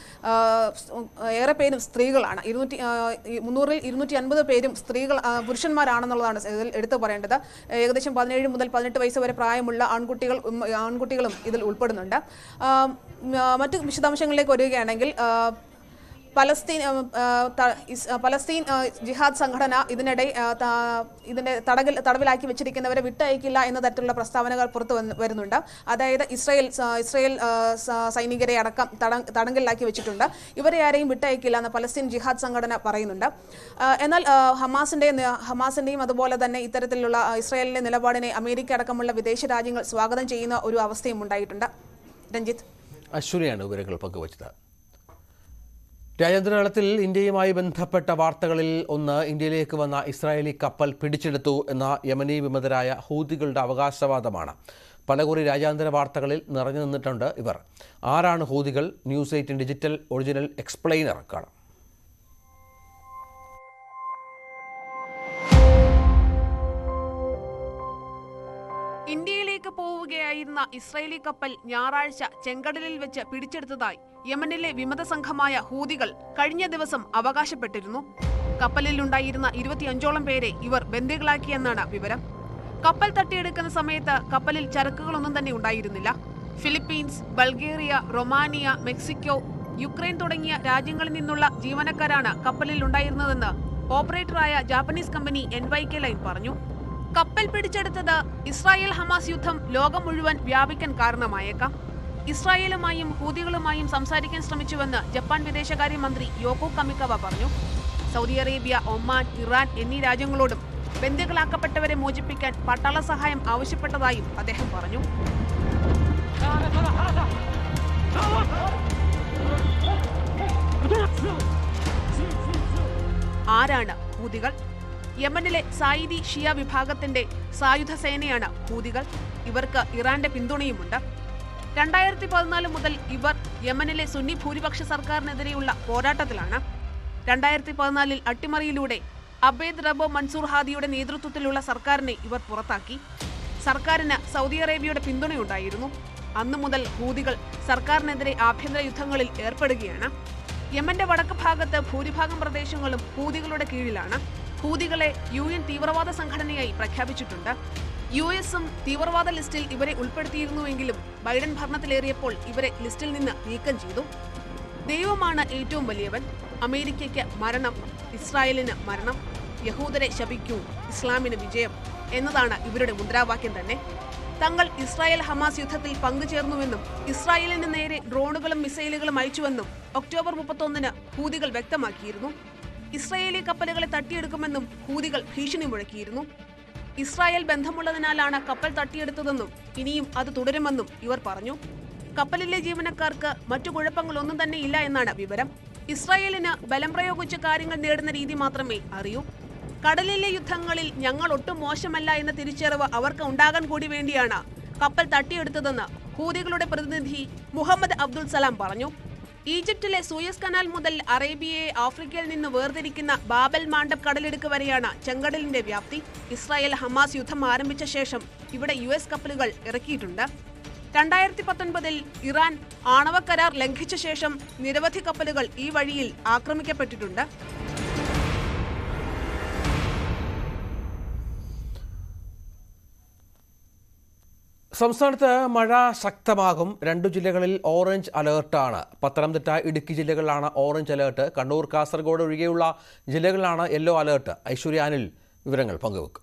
ഏറെ പേരും സ്ത്രീകളാണ്. ഇരുന്നൂറ്റി മുന്നൂറിൽ ഇരുന്നൂറ്റി അൻപത് പേരും സ്ത്രീകൾ പുരുഷന്മാരാണെന്നുള്ളതാണ് ഇതിൽ എടുത്തു പറയേണ്ടത്. ഏകദേശം പതിനേഴ് മുതൽ പതിനെട്ട് വയസ്സ് വരെ പ്രായമുള്ള ആൺകുട്ടികൾ ആൺകുട്ടികളും ഇതിൽ ഉൾപ്പെടുന്നുണ്ട്. മറ്റ് വിശദാംശങ്ങളിലേക്ക് വരികയാണെങ്കിൽ പലസ്തീൻ പലസ്തീൻ ജിഹാദ് സംഘടന ഇതിനിടെ ഇതിന്റെ തടവിൽ തടവിലാക്കി വെച്ചിരിക്കുന്നവരെ വിട്ടയക്കില്ല എന്ന തരത്തിലുള്ള പ്രസ്താവനകൾ പുറത്തു വരുന്നുണ്ട്. അതായത് ഇസ്രായേൽ ഇസ്രായേൽ സൈനികരെ അടക്കം തടങ്കലിലാക്കി വെച്ചിട്ടുണ്ട്. ഇവരെ ആരെയും വിട്ടയക്കില്ല എന്ന് പലസ്തീൻ ജിഹാദ് സംഘടന പറയുന്നുണ്ട്. എന്നാൽ ഹമാസിന്റെ ഹമാസിന്റെയും അതുപോലെ തന്നെ ഇത്തരത്തിലുള്ള ഇസ്രായേലിന്റെ നിലപാടിനെ അമേരിക്ക അടക്കമുള്ള വിദേശ രാജ്യങ്ങൾ സ്വാഗതം ചെയ്യുന്ന ഒരു അവസ്ഥയും ഉണ്ടായിട്ടുണ്ട്. രഞ്ജിത്ത്, അശ്വിനിയാണ് വിവരങ്ങൾ പങ്കുവച്ചത്. രാജ്യാന്തരതലത്തിൽ ഇന്ത്യയുമായി ബന്ധപ്പെട്ട വാർത്തകളിൽ ഒന്ന്, ഇന്ത്യയിലേക്ക് വന്ന ഇസ്രായേലി കപ്പൽ പിടിച്ചെടുത്തു എന്ന യമനി വിമതരായ ഹൂതികളുടെ അവകാശവാദമാണ്. പലകുറി രാജ്യാന്തര വാർത്തകളിൽ നിറഞ്ഞു നിന്നിട്ടുണ്ട് ഇവർ. ആരാണ് ഹൂതികൾ? News eighteen digital original explainer കാണാം. ഇന്ത്യയിലേക്ക് പോവുകയായിരുന്ന ഇസ്രായേലി കപ്പൽ ഞായറാഴ്ച ചെങ്കടലിൽ വെച്ച് പിടിച്ചെടുത്തതായി യമനിലെ വിമത സംഘമായ ഹൂതികൾ കഴിഞ്ഞ ദിവസം അവകാശപ്പെട്ടിരുന്നു. കപ്പലിലുണ്ടായിരുന്ന ഇരുപത്തിയഞ്ചോളം പേരെ ഇവർ ബന്ദികളാക്കിയെന്നാണ് വിവരം. കപ്പൽ തട്ടിയെടുക്കുന്ന സമയത്ത് കപ്പലിൽ ചരക്കുകളൊന്നും തന്നെ ഉണ്ടായിരുന്നില്ല. Philippines, Bulgaria, Romania, Mexico, Ukraine തുടങ്ങിയ രാജ്യങ്ങളിൽ നിന്നുള്ള ജീവനക്കാരാണ് കപ്പലിൽ ഉണ്ടായിരുന്നതെന്ന് ഓപ്പറേറ്ററായ Japanese company N Y K line പറഞ്ഞു. കപ്പൽ പിടിച്ചെടുത്തത് ഇസ്രായേൽ ഹമാസ് യുദ്ധം ലോകം മുഴുവൻ വ്യാപിക്കാൻ കാരണമായേക്കാം. ഇസ്രായേലുമായും ഹൂതികളുമായും സംസാരിക്കാൻ ശ്രമിച്ചുവെന്ന് ജപ്പാൻ വിദേശകാര്യമന്ത്രി യോക്കോ കമിക്കവ പറഞ്ഞു. സൗദി അറേബ്യ, ഒമാൻ, ഇറാൻ എന്നീ രാജ്യങ്ങളോടും ബന്ദികളാക്കപ്പെട്ടവരെ മോചിപ്പിക്കാൻ പട്ടാള സഹായം ആവശ്യപ്പെട്ടതായും അദ്ദേഹം പറഞ്ഞു. ആരാണ് ഹൂതികൾ? യമനിലെ സായിദി ഷിയ വിഭാഗത്തിന്റെ സായുധ സേനയാണ് ഹൂതികൾ. ഇവർക്ക് ഇറാന്റെ പിന്തുണയുമുണ്ട്. രണ്ടായിരത്തി പതിനാല് മുതൽ ഇവർ യമനിലെ സുന്നി ഭൂരിപക്ഷ സർക്കാരിനെതിരെയുള്ള പോരാട്ടത്തിലാണ്. രണ്ടായിരത്തി പതിനാലിൽ അട്ടിമറിയിലൂടെ അബേദ് റബോ മൻസൂർ ഹാദിയുടെ നേതൃത്വത്തിലുള്ള സർക്കാരിനെ ഇവർ പുറത്താക്കി. സർക്കാരിന് സൗദി അറേബ്യയുടെ പിന്തുണയുണ്ടായിരുന്നു. അന്നു മുതൽ ഹൂതികൾ സർക്കാരിനെതിരെ ആഭ്യന്തര യുദ്ധങ്ങളിൽ ഏർപ്പെടുകയാണ്. യമന്റെ വടക്ക് ഭാഗത്ത് ഭൂരിഭാഗം പ്രദേശങ്ങളും ഹൂതികളുടെ കീഴിലാണ്. ഹൂതികളെ യു എൻ തീവ്രവാദ സംഘടനയായി പ്രഖ്യാപിച്ചിട്ടുണ്ട്. യു എസും തീവ്രവാദ ലിസ്റ്റിൽ ഇവരെ ഉൾപ്പെടുത്തിയിരുന്നുവെങ്കിലും ബൈഡൻ ഭരണത്തിലേറിയപ്പോൾ ഇവരെ ലിസ്റ്റിൽ നിന്ന് നീക്കം ചെയ്തു. ദൈവമാണ് ഏറ്റവും വലിയവൻ, അമേരിക്കയ്ക്ക് മരണം, ഇസ്രായേലിന് മരണം, യഹൂദരെ ശപിക്കൂ, ഇസ്ലാമിന് വിജയം എന്നതാണ് ഇവരുടെ മുദ്രാവാക്യം തന്നെ. തങ്ങൾ ഇസ്രായേൽ ഹമാസ് യുദ്ധത്തിൽ പങ്കുചേർന്നുവെന്നും ഇസ്രായേലിന് നേരെ ഡ്രോണുകളും മിസൈലുകളും അയച്ചുവെന്നും ഒക്ടോബർ മുപ്പത്തൊന്നിന് ഹൂതികൾ വ്യക്തമാക്കിയിരുന്നു. ഇസ്രായേലി കപ്പലുകളെ തട്ടിയെടുക്കുമെന്നും ഹൂതികൾ ഭീഷണി മുഴക്കിയിരുന്നു. ഇസ്രായേൽ ബന്ധമുള്ളതിനാലാണ് കപ്പൽ തട്ടിയെടുത്തതെന്നും ഇനിയും അത് തുടരുമെന്നും ഇവർ പറഞ്ഞു. കപ്പലിലെ ജീവനക്കാർക്ക് മറ്റു കുഴപ്പങ്ങളൊന്നും തന്നെ ഇല്ല എന്നാണ് വിവരം. ഇസ്രായേലിന് ബലം പ്രയോഗിച്ച കാര്യങ്ങൾ നേടുന്ന രീതി മാത്രമേ അറിയൂ. കടലിലെ യുദ്ധങ്ങളിൽ ഞങ്ങൾ ഒട്ടും മോശമല്ല എന്ന തിരിച്ചറിവ് അവർക്ക് ഉണ്ടാകാൻ കൂടി വേണ്ടിയാണ് കപ്പൽ തട്ടിയെടുത്തതെന്ന് ഹൂതികളുടെ പ്രതിനിധി മുഹമ്മദ് അബ്ദുൽ സലാം പറഞ്ഞു. ഈജിപ്തിലെ സൂയസ് കനാൽ മുതൽ അറേബ്യയെ ആഫ്രിക്കയിൽ നിന്ന് വേർതിരിക്കുന്ന ബാബൽ മാണ്ടബ് കടലിടുക്ക് വരെയാണ് ചെങ്കടലിന്റെ വ്യാപ്തി. ഇസ്രായേൽ ഹമാസ് യുദ്ധം ആരംഭിച്ച ശേഷം ഇവിടെ യു എസ് കപ്പലുകൾ ഇറക്കിയിട്ടുണ്ട്. രണ്ടായിരത്തി പത്തൊൻപതിൽ ഇറാൻ ആണവ കരാർ ലംഘിച്ച ശേഷം നിരവധി കപ്പലുകൾ ഈ വഴിയിൽ ആക്രമിക്കപ്പെട്ടിട്ടുണ്ട്. സംസ്ഥാനത്ത് മഴ ശക്തമാകും. രണ്ടു ജില്ലകളിൽ ഓറഞ്ച് അലേർട്ടാണ്. പത്തനംതിട്ട, ഇടുക്കി ജില്ലകളിലാണ് ഓറഞ്ച് അലേർട്ട്. കണ്ണൂർ, കാസർഗോഡ് ഒഴികെയുള്ള ജില്ലകളിലാണ് യെല്ലോ അലേർട്ട്. ഐശ്വര്യ അനിൽ വിവരങ്ങൾ പങ്കുവെക്കും.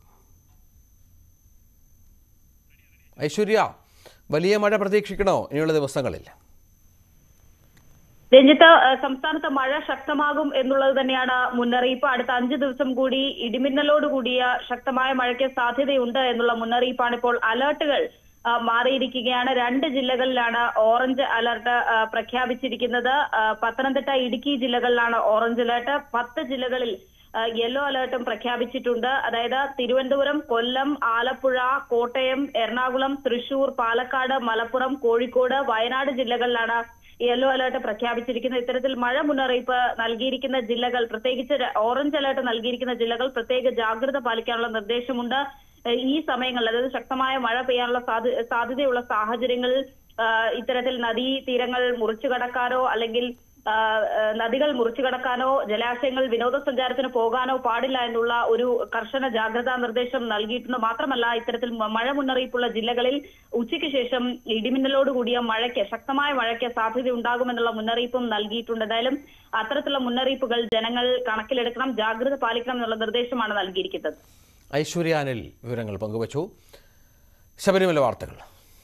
ഐശ്വര്യ, വലിയ മഴ പ്രതീക്ഷിക്കണോ ഇനിയുള്ള ദിവസങ്ങളിൽ? രഞ്ജിത്ത്, സംസ്ഥാനത്ത് മഴ ശക്തമാകും എന്നുള്ളത് തന്നെയാണ് മുന്നറിയിപ്പ്. അടുത്ത അഞ്ച് ദിവസം കൂടി ഇടിമിന്നലോട് കൂടിയ ശക്തമായ മഴയ്ക്ക് സാധ്യതയുണ്ട് എന്നുള്ള മുന്നറിയിപ്പാണ്. ഇപ്പോൾ അലേർട്ടുകൾ മാറിയിരിക്കുകയാണ്. രണ്ട് ജില്ലകളിലാണ് ഓറഞ്ച് അലർട്ട് പ്രഖ്യാപിച്ചിരിക്കുന്നത്. പത്തനംതിട്ട, ഇടുക്കി ജില്ലകളിലാണ് ഓറഞ്ച് അലർട്ട്. പത്ത് ജില്ലകളിൽ യെല്ലോ അലർട്ടും പ്രഖ്യാപിച്ചിട്ടുണ്ട്. അതായത് തിരുവനന്തപുരം, കൊല്ലം, ആലപ്പുഴ, കോട്ടയം, എറണാകുളം, തൃശൂർ, പാലക്കാട്, മലപ്പുറം, കോഴിക്കോട്, വയനാട് ജില്ലകളിലാണ് യെല്ലോ അലർട്ട് പ്രഖ്യാപിച്ചിരിക്കുന്നത്. ഇത്തരത്തിൽ മഴ മുന്നറിയിപ്പ് നൽകിയിരിക്കുന്ന ജില്ലകൾ, പ്രത്യേകിച്ച് ഓറഞ്ച് അലർട്ട് നൽകിയിരിക്കുന്ന ജില്ലകൾ പ്രത്യേക ജാഗ്രത പാലിക്കാനുള്ള നിർദ്ദേശമുണ്ട്. ഈ സമയങ്ങളിൽ, അതായത് ശക്തമായ മഴ പെയ്യാനുള്ള സാധ്യതയുള്ള സാഹചര്യങ്ങളിൽ ഇത്തരത്തിൽ നദീ തീരങ്ങൾ മുറിച്ചു കടക്കാനോ അല്ലെങ്കിൽ നദികൾ മുറിച്ചു കടക്കാനോ ജലാശയങ്ങൾ വിനോദസഞ്ചാരത്തിന് പോകാനോ പാടില്ല എന്നുള്ള ഒരു കർശന ജാഗ്രതാ നിർദ്ദേശം നൽകിയിട്ടുണ്ട്. മാത്രമല്ല, ഇത്തരത്തിൽ മഴ മുന്നറിയിപ്പുള്ള ജില്ലകളിൽ ഉച്ചയ്ക്ക് ശേഷം ഇടിമിന്നലോട് കൂടിയ മഴയ്ക്ക്, ശക്തമായ മഴയ്ക്ക് സാധ്യത ഉണ്ടാകുമെന്നുള്ള മുന്നറിയിപ്പും നൽകിയിട്ടുണ്ട്. എന്തായാലും അത്തരത്തിലുള്ള മുന്നറിയിപ്പുകൾ ജനങ്ങൾ കണക്കിലെടുക്കണം, ജാഗ്രത പാലിക്കണം എന്നുള്ള നിർദ്ദേശമാണ് നൽകിയിരിക്കുന്നത്. ഐശ്വര്യ അനിൽ വിവരങ്ങൾ പങ്കുവച്ചു. ശബരിമല വാർത്തകൾ.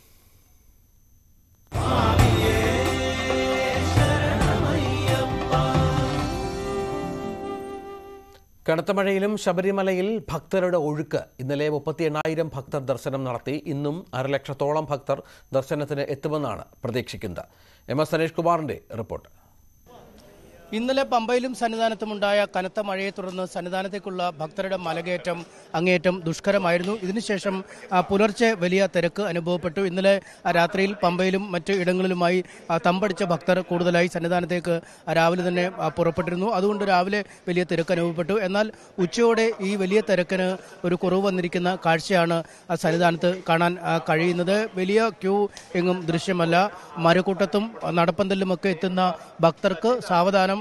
കനത്ത മഴയിലും ശബരിമലയിൽ ഭക്തരുടെ ഒഴുക്ക്. ഇന്നലെ മുപ്പത്തി എണ്ണായിരം ഭക്തർ ദർശനം നടത്തി. ഇന്നും അരലക്ഷത്തോളം ഭക്തർ ദർശനത്തിന് എത്തുമെന്നാണ് പ്രതീക്ഷിക്കുന്നത്. എം എസ് സനീഷ് കുമാറിന്റെ റിപ്പോർട്ട്. ഇന്നലെ പമ്പയിലും സന്നിധാനത്തുമുണ്ടായ കനത്ത മഴയെ തുടർന്ന് സന്നിധാനത്തേക്കുള്ള ഭക്തരുടെ മലകയറ്റം അങ്ങേയറ്റം ദുഷ്കരമായിരുന്നു. ഇതിനുശേഷം പുലർച്ചെ വലിയ തിരക്ക് അനുഭവപ്പെട്ടു. ഇന്നലെ രാത്രിയിൽ പമ്പയിലും മറ്റ് ഇടങ്ങളിലുമായി തമ്പടിച്ച ഭക്തർ കൂടുതലായി സന്നിധാനത്തേക്ക് രാവിലെ തന്നെ പുറപ്പെട്ടിരുന്നു. അതുകൊണ്ട് രാവിലെ വലിയ തിരക്ക് അനുഭവപ്പെട്ടു. എന്നാൽ ഉച്ചയോടെ ഈ വലിയ തിരക്കിന് ഒരു കുറവ് വന്നിരിക്കുന്ന കാഴ്ചയാണ് സന്നിധാനത്ത് കാണാൻ കഴിയുന്നത്. വലിയ ക്യൂ എങ്ങും ദൃശ്യമല്ല. മരക്കൂട്ടത്തും നടപ്പന്തലിലുമൊക്കെ എത്തുന്ന ഭക്തർക്ക് സാവധാനം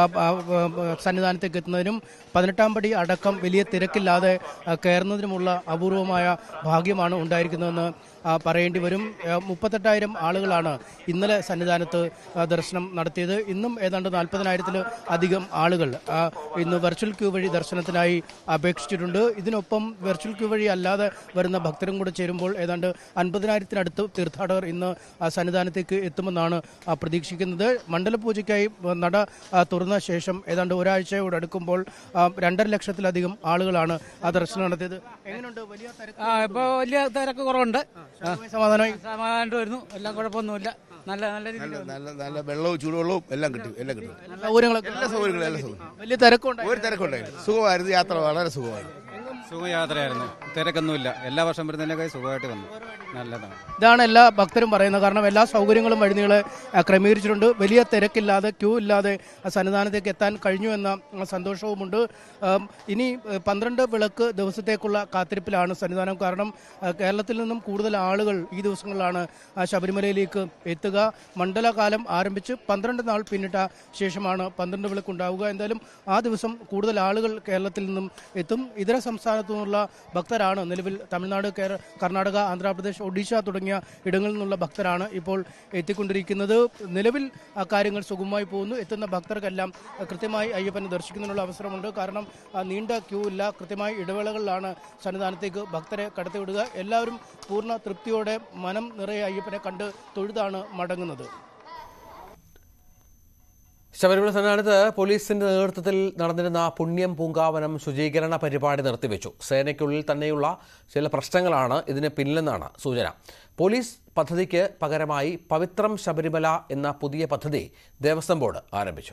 സന്നിധാനത്തേക്ക് എത്തുന്നതിനും പതിനെട്ടാം പടി അടക്കം വലിയ തിരക്കില്ലാതെ കയറുന്നതിനുമുള്ള അപൂർവമായ ഭാഗ്യമാണ് ഉണ്ടായിരിക്കുന്നതെന്ന് പറയേണ്ടി വരും. മുപ്പത്തെട്ടായിരം ആളുകളാണ് ഇന്നലെ സന്നിധാനത്ത് ദർശനം നടത്തിയത്. ഇന്നും ഏതാണ്ട് നാൽപ്പതിനായിരത്തിൽ അധികം ആളുകൾ ഇന്ന് വെർച്വൽ ക്യൂ വഴി ദർശനത്തിനായി അപേക്ഷിച്ചിട്ടുണ്ട്. ഇതിനൊപ്പം വെർച്വൽ ക്യൂ വഴി അല്ലാതെ വരുന്ന ഭക്തരും കൂടെ ചേരുമ്പോൾ ഏതാണ്ട് അൻപതിനായിരത്തിനടുത്ത് തീർത്ഥാടകർ ഇന്ന് ദർശനത്തിലേക്ക് എത്തുമെന്നാണ് പ്രതീക്ഷിക്കുന്നത്. മണ്ഡലപൂജയ്ക്കായി നട തുറന്ന ശേഷം ഏതാണ്ട് ഒരാഴ്ചയോടടുക്കുമ്പോൾ രണ്ടര ലക്ഷത്തിലധികം ആളുകളാണ് ആ ദർശനം നടത്തിയത്. എങ്ങനെയുണ്ട്? വലിയ ഇപ്പോൾ വലിയ തിരക്ക് കുറവുണ്ട്. സമാധാനമായി സമാധാനമായിട്ട് വരുന്നു. എല്ലാം കുഴപ്പമൊന്നുമില്ല. നല്ല നല്ല രീതിയിൽ നല്ല നല്ല വെള്ളവും ചൂടുവെള്ളവും എല്ലാം കിട്ടി. എല്ലാം കിട്ടും. സൗകര്യങ്ങളൊക്കെ എല്ലാ സൗകര്യങ്ങളും എല്ലാ സൗകര്യം. വലിയ തിരക്കുണ്ട്. ഒരു തിരക്കുണ്ടായിരുന്നു. സുഖമായിരുന്നു. യാത്ര വളരെ സുഖമായിരുന്നു. സുഖയാത്രയായിരുന്നു. തിരക്കൊന്നുമില്ല. എല്ലാ വർഷം വരുന്നതിനൊക്കെ സുഖമായിട്ട് വന്നു. നല്ലതാണ്. ഇതാണ് എല്ലാ ഭക്തരും പറയുന്നത്. കാരണം എല്ലാ സൗകര്യങ്ങളും വഴിനീളെ ക്രമീകരിച്ചിട്ടുണ്ട്. വലിയ തിരക്കില്ലാതെ ക്യൂ ഇല്ലാതെ സന്നിധാനത്തേക്ക് എത്താൻ കഴിഞ്ഞു എന്ന സന്തോഷവുമുണ്ട്. ഇനി പന്ത്രണ്ട് വിളക്ക് ദിവസത്തേക്കുള്ള കാത്തിരിപ്പിലാണ് സന്നിധാനം. കാരണം കേരളത്തിൽ നിന്നും കൂടുതൽ ആളുകൾ ഈ ദിവസങ്ങളിലാണ് ശബരിമലയിലേക്ക് എത്തുക. മണ്ഡലകാലം ആരംഭിച്ച് പന്ത്രണ്ട് നാൾ പിന്നിട്ട ശേഷമാണ് പന്ത്രണ്ട് വിളക്ക് ഉണ്ടാവുക. എന്തായാലും ആ ദിവസം കൂടുതൽ ആളുകൾ കേരളത്തിൽ നിന്നും എത്തും. ഇതര സംസ്ഥാനത്തു നിന്നുള്ള ഭക്തരാണ് നിലവിൽ തമിഴ്നാട്, കർണാടക, ആന്ധ്രാപ്രദേശ്, ഒഡീഷ തുടങ്ങിയ ഇടങ്ങളിൽ നിന്നുള്ള ഭക്തരാണ് ഇപ്പോൾ എത്തിക്കൊണ്ടിരിക്കുന്നത്. നിലവിൽ കാര്യങ്ങൾ സുഗമമായി പോകുന്നു. എത്തുന്ന ഭക്തർക്കെല്ലാം കൃത്യമായി അയ്യപ്പനെ ദർശിക്കുന്നതിനുള്ള അവസരമുണ്ട്. കാരണം നീണ്ട ക്യൂ ഇല്ല. കൃത്യമായി ഇടവേളകളിലാണ് സന്നിധാനത്തേക്ക് ഭക്തരെ കടത്തിവിടുക. എല്ലാവരും പൂർണ്ണ തൃപ്തിയോടെ മനം നിറയെ അയ്യപ്പനെ കണ്ട് തൊഴുതാണ് മടങ്ങുന്നത്. ശബരിമല സന്നിധാനത്ത് പോലീസിന്റെ നേതൃത്വത്തിൽ നടന്നിരുന്ന പുണ്യം പൂങ്കാവനം ശുചീകരണ പരിപാടി നിർത്തിവെച്ചു. സേനയ്ക്കുള്ളിൽ തന്നെയുള്ള ചില പ്രശ്നങ്ങളാണ് ഇതിന് പിന്നിലെന്നാണ് സൂചന. പോലീസ് പദ്ധതിക്ക് പകരമായി പവിത്രം ശബരിമല എന്ന പുതിയ പദ്ധതി ദേവസ്വം ബോർഡ് ആരംഭിച്ചു.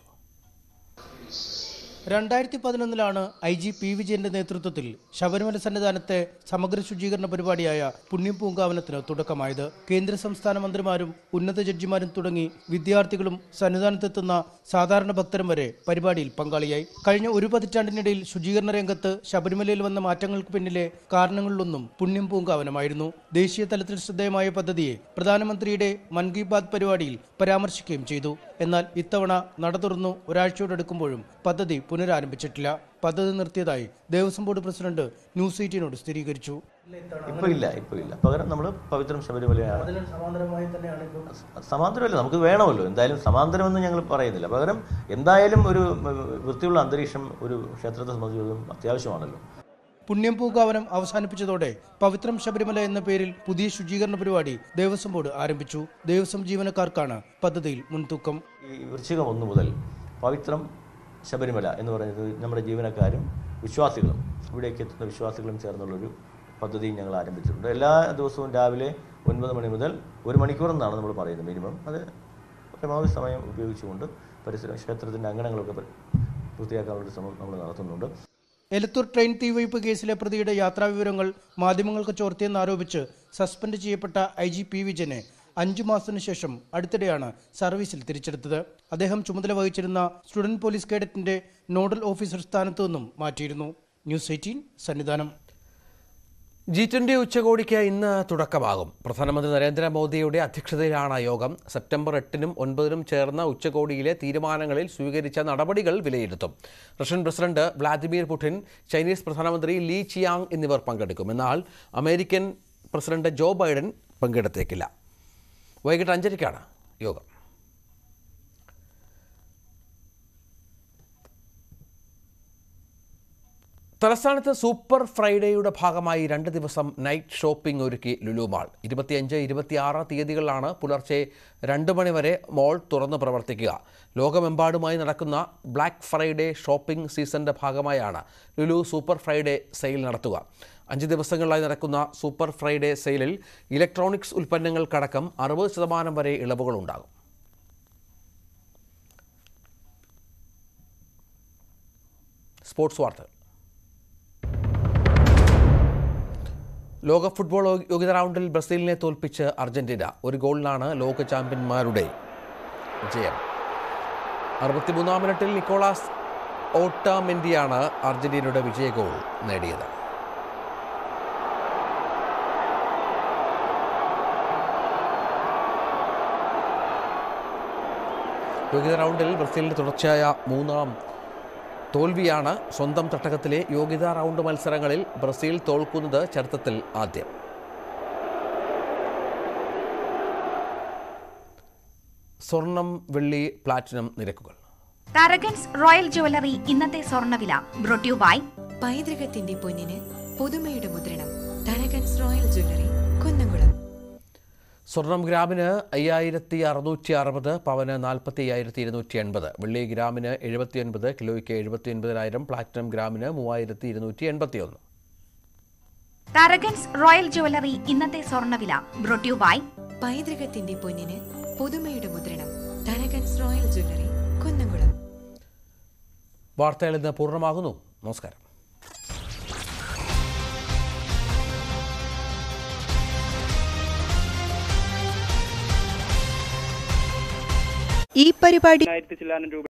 രണ്ടായിരത്തി പതിനൊന്നിലാണ് ഐ ജി പി വിജയന്റെ നേതൃത്വത്തിൽ ശബരിമല സന്നിധാനത്തെ സമഗ്ര ശുചീകരണ പരിപാടിയായ പുണ്യം പൂങ്കാവനത്തിന് തുടക്കമായത്. കേന്ദ്ര സംസ്ഥാന മന്ത്രിമാരും ഉന്നത ജഡ്ജിമാരും തുടങ്ങി വിദ്യാർത്ഥികളും സന്നിധാനത്തെത്തുന്ന സാധാരണ ഭക്തരും വരെ പരിപാടിയിൽ പങ്കാളിയായി. കഴിഞ്ഞ ഒരു പതിറ്റാണ്ടിനിടയിൽ ശുചീകരണ രംഗത്ത് ശബരിമലയിൽ വന്ന മാറ്റങ്ങൾക്ക് പിന്നിലെ കാരണങ്ങളിലൊന്നും പുണ്യം പൂങ്കാവനമായിരുന്നു. ദേശീയ തലത്തിൽ ശ്രദ്ധേയമായ പദ്ധതിയെ പ്രധാനമന്ത്രിയുടെ മൻ കി ബാത് പരിപാടിയിൽ പരാമർശിക്കുകയും ചെയ്തു. എന്നാൽ ഇത്തവണ നട തുറന്നു ഒരാഴ്ചയോടെടുക്കുമ്പോഴും പദ്ധതി പുനരാരംഭിച്ചിട്ടില്ല. പദ്ധതി നിർത്തിയതായി ദേവസ്വം ബോർഡ് പ്രസിഡന്റ് ന്യൂസ് എയ്റ്റീനോട് സ്ഥിരീകരിച്ചു. ഇപ്പൊ ഇല്ല ഇപ്പൊ ഇല്ല പകരം നമ്മൾ പവിത്രം ശബരിമലയാണ്. സമാന്തരമല്ല, നമുക്ക് വേണമല്ലോ. എന്തായാലും സമാന്തരമെന്ന് ഞങ്ങൾ പറയുന്നില്ല. പകരം എന്തായാലും ഒരു വൃത്തിയുള്ള അന്തരീക്ഷം ഒരു ക്ഷേത്രത്തെ സംബന്ധിച്ചിടത്തോളം അത്യാവശ്യമാണല്ലോ. പുണ്യം പൂങ്കാവനം അവസാനിപ്പിച്ചതോടെ പവിത്രം ശബരിമല എന്ന പേരിൽ പുതിയ ശുചീകരണ പരിപാടി ദേവസ്വം ബോർഡ് ആരംഭിച്ചു. ദേവസ്വം ജീവനക്കാർക്കാണ് പദ്ധതിയിൽ മുൻതൂക്കം. ഈ വൃശ്ചികം ഒന്ന് മുതൽ പവിത്രം ശബരിമല എന്ന് പറയുന്നത് നമ്മുടെ ജീവനക്കാരും വിശ്വാസികളും ഇവിടേക്ക് എത്തുന്ന വിശ്വാസികളും ചേർന്നുള്ളൊരു പദ്ധതിയും ഞങ്ങൾ ആരംഭിച്ചിട്ടുണ്ട്. എല്ലാ ദിവസവും രാവിലെ ഒൻപത് മണി മുതൽ ഒരു മണിക്കൂർ എന്നാണ് നമ്മൾ പറയുന്നത് മിനിമം. അത് പരമാവധി സമയം ഉപയോഗിച്ചുകൊണ്ട് പരിസരം ക്ഷേത്രത്തിൻ്റെ അങ്കണങ്ങളൊക്കെ പൂർത്തിയാക്കാനുള്ള ശ്രമം നമ്മൾ നടത്തുന്നുണ്ട്. എലത്തൂർ ട്രെയിൻ തീവയ്പ് കേസിലെ പ്രതിയുടെ യാത്രാവിവരങ്ങൾ മാധ്യമങ്ങൾക്ക് ചോർത്തിയെന്നാരോപിച്ച് സസ്പെൻഡ് ചെയ്യപ്പെട്ട ഐ ജി പി വിജയനെ അഞ്ചു മാസത്തിനു ശേഷം അടുത്തിടെയാണ് സർവീസിൽ തിരിച്ചെടുത്തത്. അദ്ദേഹം ചുമതല വഹിച്ചിരുന്ന സ്റ്റുഡന്റ് പോലീസ് കേഡറ്റിന്റെ നോഡൽ ഓഫീസർ സ്ഥാനത്തു നിന്നും മാറ്റിയിരുന്നു. News eighteen Sannidhanam. G twenty ഉച്ചകോടിക്ക് ഇന്ന് തുടക്കമാകും. പ്രധാനമന്ത്രി നരേന്ദ്രമോദിയുടെ അധ്യക്ഷതയിലാണ് യോഗം. സെപ്റ്റംബർ എട്ടിനും ഒൻപതിനും ചേർന്ന ഉച്ചകോടിയിലെ തീരുമാനങ്ങളിൽ സ്വീകരിച്ച നടപടികൾ വിലയിരുത്തും. Russian president Vladimir Putin, Chinese പ്രധാനമന്ത്രി ലീ ചിയാങ് എന്നിവർ പങ്കെടുക്കും. എന്നാൽ അമേരിക്കൻ പ്രസിഡന്റ് ജോ ബൈഡൻ പങ്കെടുത്തേക്കില്ല. വൈകിട്ട് അഞ്ചരയ്ക്കാണ് യോഗം. തലസ്ഥാനത്ത് സൂപ്പർ ഫ്രൈഡേയുടെ ഭാഗമായി രണ്ട് ദിവസം നൈറ്റ് ഷോപ്പിംഗ് ഒരുക്കി ലുലു മാൾ. ഇരുപത്തിയഞ്ച് ഇരുപത്തിയാറ് തീയതികളിലാണ് പുലർച്ചെ രണ്ട് മണിവരെ മാൾ തുറന്ന് പ്രവർത്തിക്കുക. ലോകമെമ്പാടുമായി നടക്കുന്ന ബ്ലാക്ക് ഫ്രൈഡേ ഷോപ്പിംഗ് സീസണിൻ്റെ ഭാഗമായാണ് ലുലു സൂപ്പർ ഫ്രൈഡേ സെയിൽ നടത്തുക. അഞ്ച് ദിവസങ്ങളിലായി നടക്കുന്ന സൂപ്പർ ഫ്രൈഡേ സെയിലിൽ ഇലക്ട്രോണിക്സ് ഉൽപ്പന്നങ്ങൾക്കടക്കം അറുപത് ശതമാനം വരെ ഇളവുകളുണ്ടാകും. സ്പോർട്സ് വാർത്തകൾ. ലോക ഫുട്ബോൾ യോഗ്യതാ റൗണ്ടിൽ ബ്രസീലിനെ തോൽപ്പിച്ച് അർജന്റീന. ഒരു ഗോളിനാണ് ലോക ചാമ്പ്യന്മാരുടെ ജയം. അറുപത്തിമൂന്നാം മിനിറ്റിൽ നിക്കോളാസ് ഓട്ടാമെൻഡിയാണ് അർജന്റീനയുടെ വിജയ ഗോൾ നേടിയത്. യോഗ്യതാ റൗണ്ടിൽ ബ്രസീലിന്റെ തുടർച്ചയായ മൂന്നാം തോൽവിയാണ്. സ്വന്തം തട്ടകത്തിലെ യോഗ്യതാ റൗണ്ട് മത്സരങ്ങളിൽ ബ്രസീൽ തോൽക്കുന്നത് ചരിത്രത്തിൽ ആദ്യം. സ്വർണം, വെള്ളി, പ്ലാറ്റിനം നിരക്കുകൾ. തരകൻസ് റോയൽ ജ്വല്ലറി ഇന്നത്തെ സ്വർണ്ണവില ബ്രോട്ട് യു ബൈ പൈതൃകത്തിന്റെ പൊന്നിന് പുതുമയുടെ മുദ്രണം. Tharakans royal jewellery, Kunnamkulam. സ്വർണം ഗ്രാമിന് അയ്യായിരത്തി അറുന്നൂറ്റി അറുപത്, പവന് നാൽപ്പത്തി അയ്യായിരത്തി ഇരുന്നൂറ്റി എൺപത്, വെള്ളി ഗ്രാമിന് എഴുപത്തി ഒൻപത്, കിലോയ്ക്ക് എഴുപത്തി ഒൻപതിനായിരം, പ്ലാറ്റിനം ഗ്രാമിന് മൂവായിരത്തി ഇരുന്നൂറ്റി എൺപത്തി ഒന്ന്. തരകൻസ് റോയൽ ജ്വല്ലറി ഇന്നത്തെ സ്വർണ്ണവില ബ്രോട്ട് യു ബൈ പൈതൃകത്തിന്റെ പൊന്നിന് പുതുമയുടെ മുദ്രണം. Tharakans royal jewellery, Kunnamkulam. വാർത്തകൾ ഇന്ന് പൂർണ്ണമാകുന്നു. നമസ്കാരം. ഈ പരിപാടി